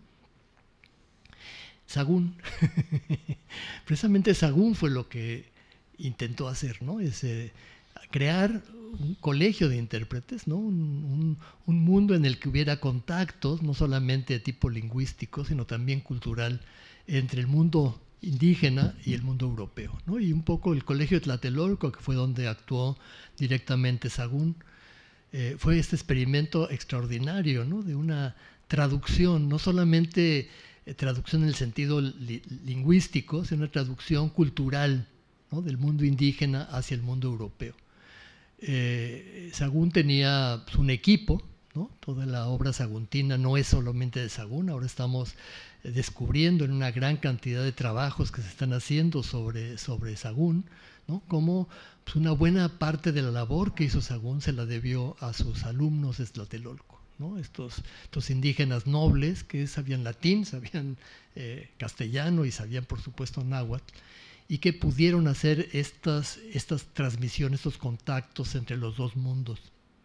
Sagún, precisamente Sagún fue lo que intentó hacer, ¿no? Es eh, crear un colegio de intérpretes, ¿no? Un, un, un mundo en el que hubiera contactos, no solamente de tipo lingüístico, sino también cultural, entre el mundo indígena y el mundo europeo, ¿no? Y un poco el colegio de Tlatelolco, que fue donde actuó directamente Sagún, eh, fue este experimento extraordinario, ¿no? De una traducción, no solamente eh, traducción en el sentido li lingüístico, sino una traducción cultural, ¿no? Del mundo indígena hacia el mundo europeo. Eh, Sagún tenía pues, un equipo, ¿no? Toda la obra saguntina no es solamente de Sagún, ahora estamos descubriendo en una gran cantidad de trabajos que se están haciendo sobre, sobre Sagún, ¿no? Como pues, una buena parte de la labor que hizo Sagún se la debió a sus alumnos de Tlatelolco, ¿no? Estos, estos indígenas nobles que sabían latín, sabían eh, castellano y sabían por supuesto náhuatl, y que pudieron hacer estas, estas transmisiones, estos contactos entre los dos mundos.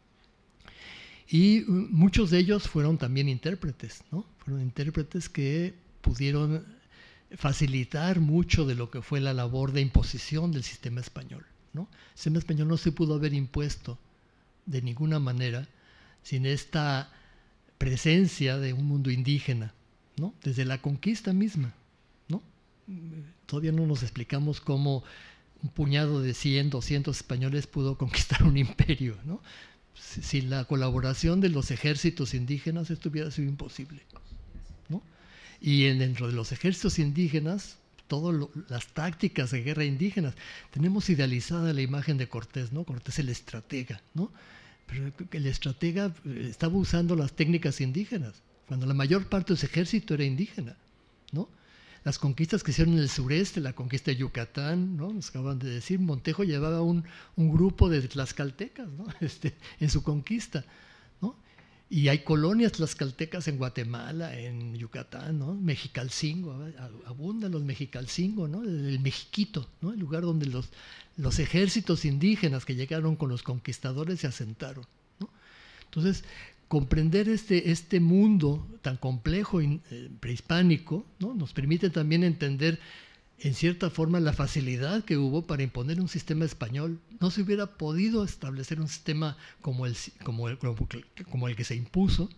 Y muchos de ellos fueron también intérpretes, ¿no? Fueron intérpretes que pudieron facilitar mucho de lo que fue la labor de imposición del sistema español, ¿no? El sistema español no se pudo haber impuesto de ninguna manera sin esta presencia de un mundo indígena, ¿no? Desde la conquista misma, ¿no? Todavía no nos explicamos cómo un puñado de cien, doscientos españoles pudo conquistar un imperio, ¿no? Sin la colaboración de los ejércitos indígenas esto hubiera sido imposible, ¿no? Y en, dentro de los ejércitos indígenas, todas las tácticas de guerra indígenas, tenemos idealizada la imagen de Cortés, ¿no? Cortés el estratega, ¿no? Pero el estratega estaba usando las técnicas indígenas, cuando la mayor parte de su ejército era indígena, ¿no? Las conquistas que hicieron en el sureste, la conquista de Yucatán, ¿no? Nos acaban de decir, Montejo llevaba un, un grupo de tlaxcaltecas, ¿no? este, en su conquista, ¿no? Y hay colonias tlaxcaltecas en Guatemala, en Yucatán, ¿no? Mexicalcingo, abundan los Mexicalcingo, ¿no? El Mexiquito, ¿no? El lugar donde los, los ejércitos indígenas que llegaron con los conquistadores se asentaron, ¿no? Entonces, comprender este, este mundo tan complejo y eh, prehispánico, ¿no? Nos permite también entender en cierta forma la facilidad que hubo para imponer un sistema español. No se hubiera podido establecer un sistema como el, como el, como el que se impuso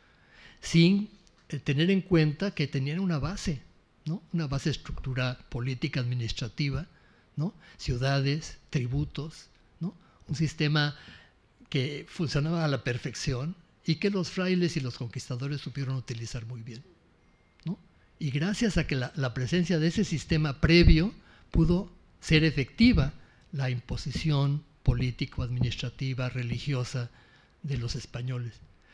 sin eh, tener en cuenta que tenían una base, ¿no? Una base de estructura política administrativa, ¿no? Ciudades, tributos, ¿no? Un sistema que funcionaba a la perfección y que los frailes y los conquistadores supieron utilizar muy bien, ¿no? Y gracias a que la, la presencia de ese sistema previo pudo ser efectiva la imposición político-administrativa, religiosa de los españoles.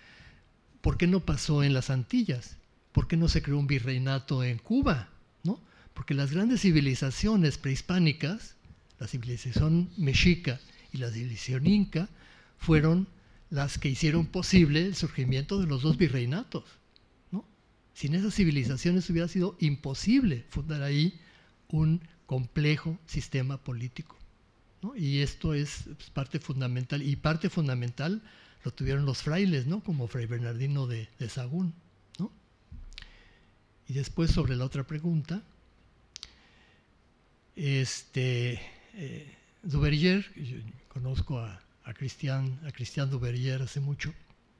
¿Por qué no pasó en las Antillas? ¿Por qué no se creó un virreinato en Cuba? ¿No? Porque las grandes civilizaciones prehispánicas, la civilización mexica y la civilización inca fueron las que hicieron posible el surgimiento de los dos virreinatos, ¿no? Sin esas civilizaciones hubiera sido imposible fundar ahí un complejo sistema político, ¿no? Y esto es pues, parte fundamental, y parte fundamental lo tuvieron los frailes, ¿no? Como Fray Bernardino de, de Sahagún, ¿no? Y después, sobre la otra pregunta, este, eh, Duverger, yo conozco a, a Christian, a Christian Duverger hace mucho,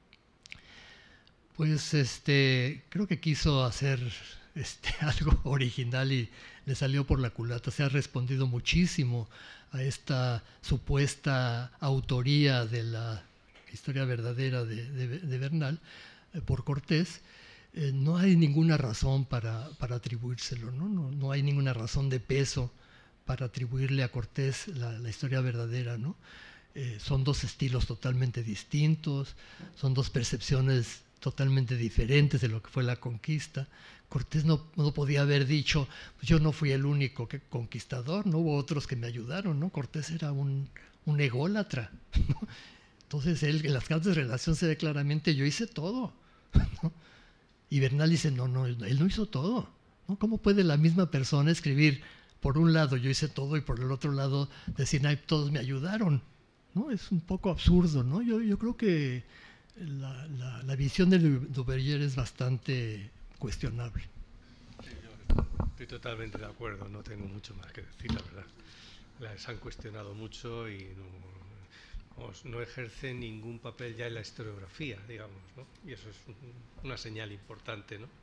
pues este, creo que quiso hacer este, algo original y le salió por la culata. Se ha respondido muchísimo a esta supuesta autoría de la historia verdadera de, de, de Bernal eh, por Cortés. Eh, no hay ninguna razón para, para atribuírselo, ¿no? No, no hay ninguna razón de peso para atribuirle a Cortés la, la historia verdadera, ¿no? Eh, son dos estilos totalmente distintos, son dos percepciones totalmente diferentes de lo que fue la conquista. Cortés no, no podía haber dicho, pues yo no fui el único que, conquistador, no hubo otros que me ayudaron, ¿no? Cortés era un, un ególatra, ¿no? Entonces él en las cartas de relación se ve claramente, yo hice todo, ¿no? Y Bernal dice, no, no, él no hizo todo, ¿no? ¿Cómo puede la misma persona escribir, por un lado yo hice todo y por el otro lado decir, ay, todos me ayudaron, ¿no? Es un poco absurdo, ¿no? Yo, yo creo que la, la, la visión de Duverger es bastante cuestionable. Sí, yo estoy totalmente de acuerdo, no tengo mucho más que decir, la verdad. Las han cuestionado mucho y no, no ejercen ningún papel ya en la historiografía, digamos, ¿no? Y eso es un, una señal importante, ¿no?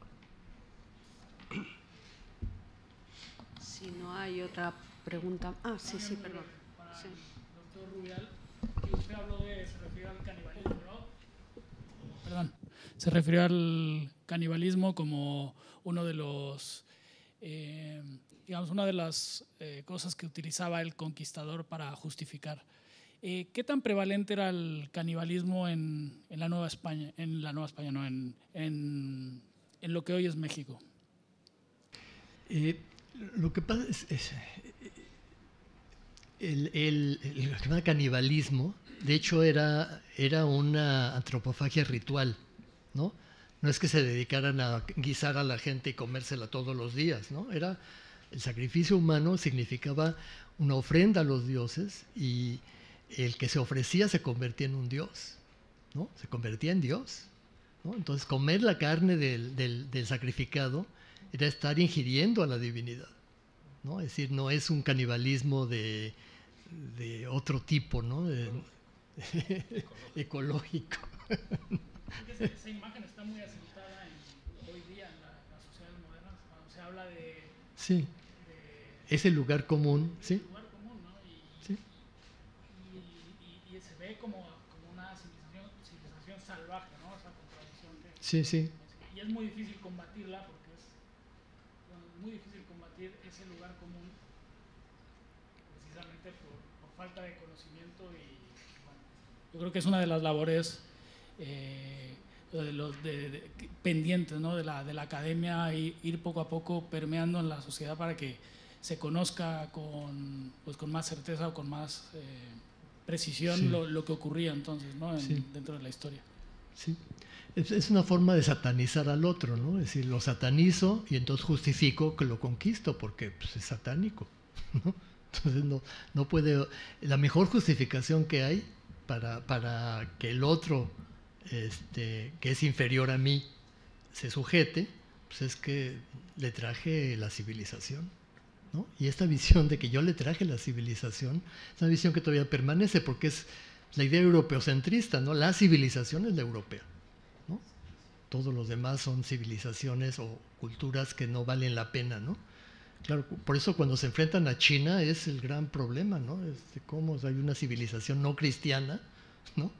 Si no hay otra pregunta. Ah, sí, sí, perdón. Para Sí. el doctor Rubial, que usted habló de, se refirió al canibalismo, ¿no? Perdón, se refirió al canibalismo como uno de los, eh, digamos, una de las eh, cosas que utilizaba el conquistador para justificar. Eh, ¿Qué tan prevalente era el canibalismo en, en la Nueva España, en la Nueva España, no, en, en, en lo que hoy es México? Eh, lo que pasa es, es el, el, el, el canibalismo, de hecho, era, era una antropofagia ritual, ¿no? No es que se dedicaran a guisar a la gente y comérsela todos los días, ¿no? Era el sacrificio humano, significaba una ofrenda a los dioses y el que se ofrecía se convertía en un dios, ¿no? Se convertía en Dios, ¿no? Entonces, comer la carne del, del, del sacrificado era estar ingiriendo a la divinidad, ¿no? Es decir, no es un canibalismo de, de otro tipo, ¿no? De, ecológico. Esa, esa imagen está muy asentada en, hoy día en la, las sociedades modernas, cuando se habla de... Sí, de es el lugar común, ¿sí? El lugar común, ¿no? Y, Sí. y, y, y se ve como, como una civilización, civilización salvaje, ¿no? Esa contradicción que... Sí, sí. Y es muy difícil combatirla porque es, bueno, es muy difícil combatir ese lugar común precisamente por, por falta de conocimiento y bueno, yo creo que es una de las labores eh, de los de, de, pendientes, ¿no? de, la, de la academia, y ir poco a poco permeando en la sociedad para que se conozca con, pues, con más certeza o con más eh, precisión sí. lo, lo que ocurría entonces, ¿no? en, sí. dentro de la historia. Sí. Es, es una forma de satanizar al otro, ¿no? Es decir, lo satanizo y entonces justifico que lo conquisto porque pues, es satánico, ¿no? Entonces no, no puede... La mejor justificación que hay para, para que el otro, este, que es inferior a mí, se sujete, pues es que le traje la civilización, ¿no? Y esta visión de que yo le traje la civilización es una visión que todavía permanece porque es la idea europeocentrista, ¿no? La civilización es la europea, ¿no? Todos los demás son civilizaciones o culturas que no valen la pena, ¿no? Claro, por eso cuando se enfrentan a China es el gran problema, ¿no? Este, cómo hay una civilización no cristiana, ¿no?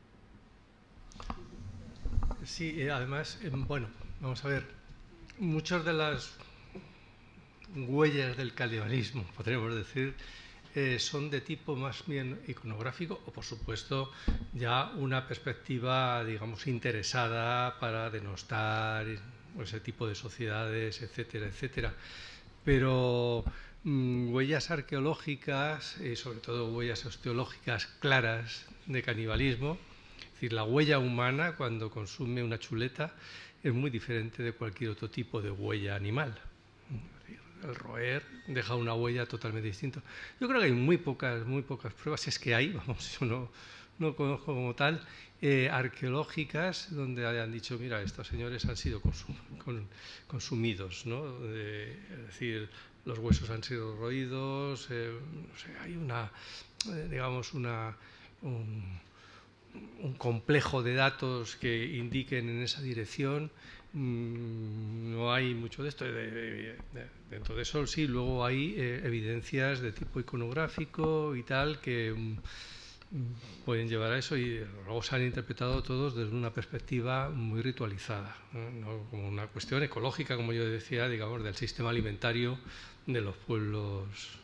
Sí, además, bueno, vamos a ver, muchas de las huellas del canibalismo, podríamos decir, eh, son de tipo más bien iconográfico o, por supuesto, ya una perspectiva, digamos, interesada para denostar ese tipo de sociedades, etcétera, etcétera. Pero mmm, huellas arqueológicas, y sobre todo huellas osteológicas claras de canibalismo. Es decir, la huella humana cuando consume una chuleta es muy diferente de cualquier otro tipo de huella animal. El roer deja una huella totalmente distinta. Yo creo que hay muy pocas, muy pocas pruebas, es que hay, vamos, yo no, no conozco como tal, eh, arqueológicas donde hayan dicho, mira, estos señores han sido consum con, consumidos, ¿no? Eh, es decir, los huesos han sido roídos, eh, no sé, hay una, eh, digamos, una, un, un complejo de datos que indiquen en esa dirección. No hay mucho de esto. De, de, de, dentro de eso sí, luego hay eh, evidencias de tipo iconográfico y tal que um, pueden llevar a eso, y luego se han interpretado todos desde una perspectiva muy ritualizada, ¿no? No como una cuestión ecológica, como yo decía, digamos, del sistema alimentario de los pueblos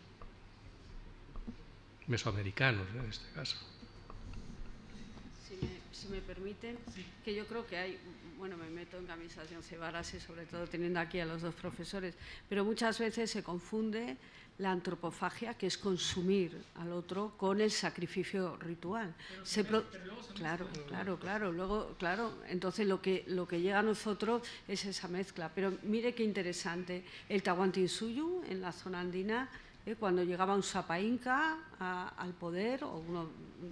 mesoamericanos, en este caso. Si me, si me permiten, que yo creo que hay, bueno, me meto en camisas de once varas y sobre todo teniendo aquí a los dos profesores, pero muchas veces se confunde la antropofagia, que es consumir al otro, con el sacrificio ritual. Pero, se pero, pro... pero luego claro, claro, claro, luego, claro, entonces lo que, lo que llega a nosotros es esa mezcla. Pero mire qué interesante, el Tahuantinsuyo en la zona andina, eh, cuando llegaba un Sapa Inca a, al poder, o uno,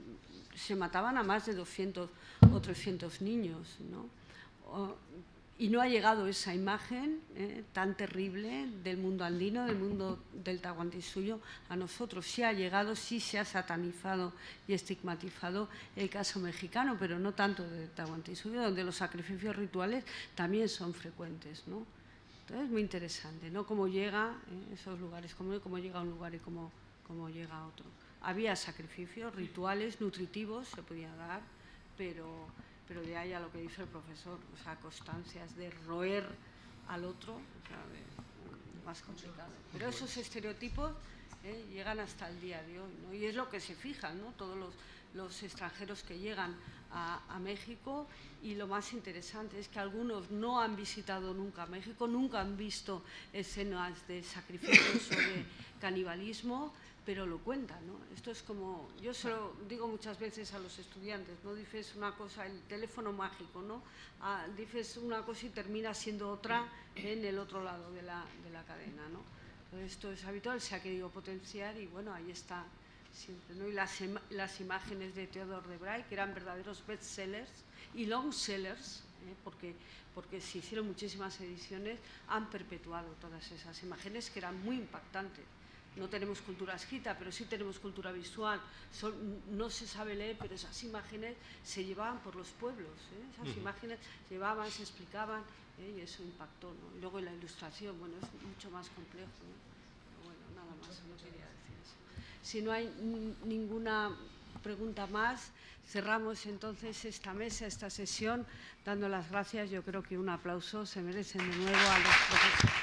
se mataban a más de doscientos o trescientos niños, ¿no? O, y no ha llegado esa imagen eh, tan terrible del mundo andino, del mundo del Tahuantinsuyo, a nosotros. Sí ha llegado, sí se ha satanizado y estigmatizado el caso mexicano, pero no tanto del Tahuantinsuyo, donde los sacrificios rituales también son frecuentes, ¿no? Entonces es muy interesante, ¿no? Cómo llega eh, esos lugares, cómo, cómo llega a un lugar y cómo, cómo llega a otro. Había sacrificios, rituales, nutritivos, se podía dar, pero... pero de ahí a lo que dice el profesor, o sea, constancias de roer al otro, o sea, de, más complicado. Pero esos estereotipos eh, llegan hasta el día de hoy, ¿no? Y es lo que se fijan, ¿no? Todos los, los extranjeros que llegan a, a México, y lo más interesante es que algunos no han visitado nunca México, nunca han visto escenas de sacrificios o de canibalismo, pero lo cuentan, ¿no? Esto es como, yo se lo digo muchas veces a los estudiantes, ¿no? Dices una cosa, el teléfono mágico, ¿no? Ah, dices una cosa y termina siendo otra en el otro lado de la, de la cadena, ¿no? Entonces, esto es habitual, se ha querido potenciar y bueno, ahí está siempre, ¿no? Y las, las imágenes de Theodore de Bray, que eran verdaderos bestsellers y longsellers, ¿eh? porque, porque se hicieron muchísimas ediciones, han perpetuado todas esas imágenes que eran muy impactantes. No tenemos cultura escrita, pero sí tenemos cultura visual. Son, no se sabe leer, pero esas imágenes se llevaban por los pueblos, ¿eh? Esas uh-huh. imágenes llevaban, se explicaban, ¿eh? Y eso impactó, ¿no? Y luego la ilustración, bueno, es mucho más complejo, ¿no? Pero bueno, nada más, no quería decir eso. Si no hay ninguna pregunta más, cerramos entonces esta mesa, esta sesión, dando las gracias. Yo creo que un aplauso se merecen de nuevo a los profesores.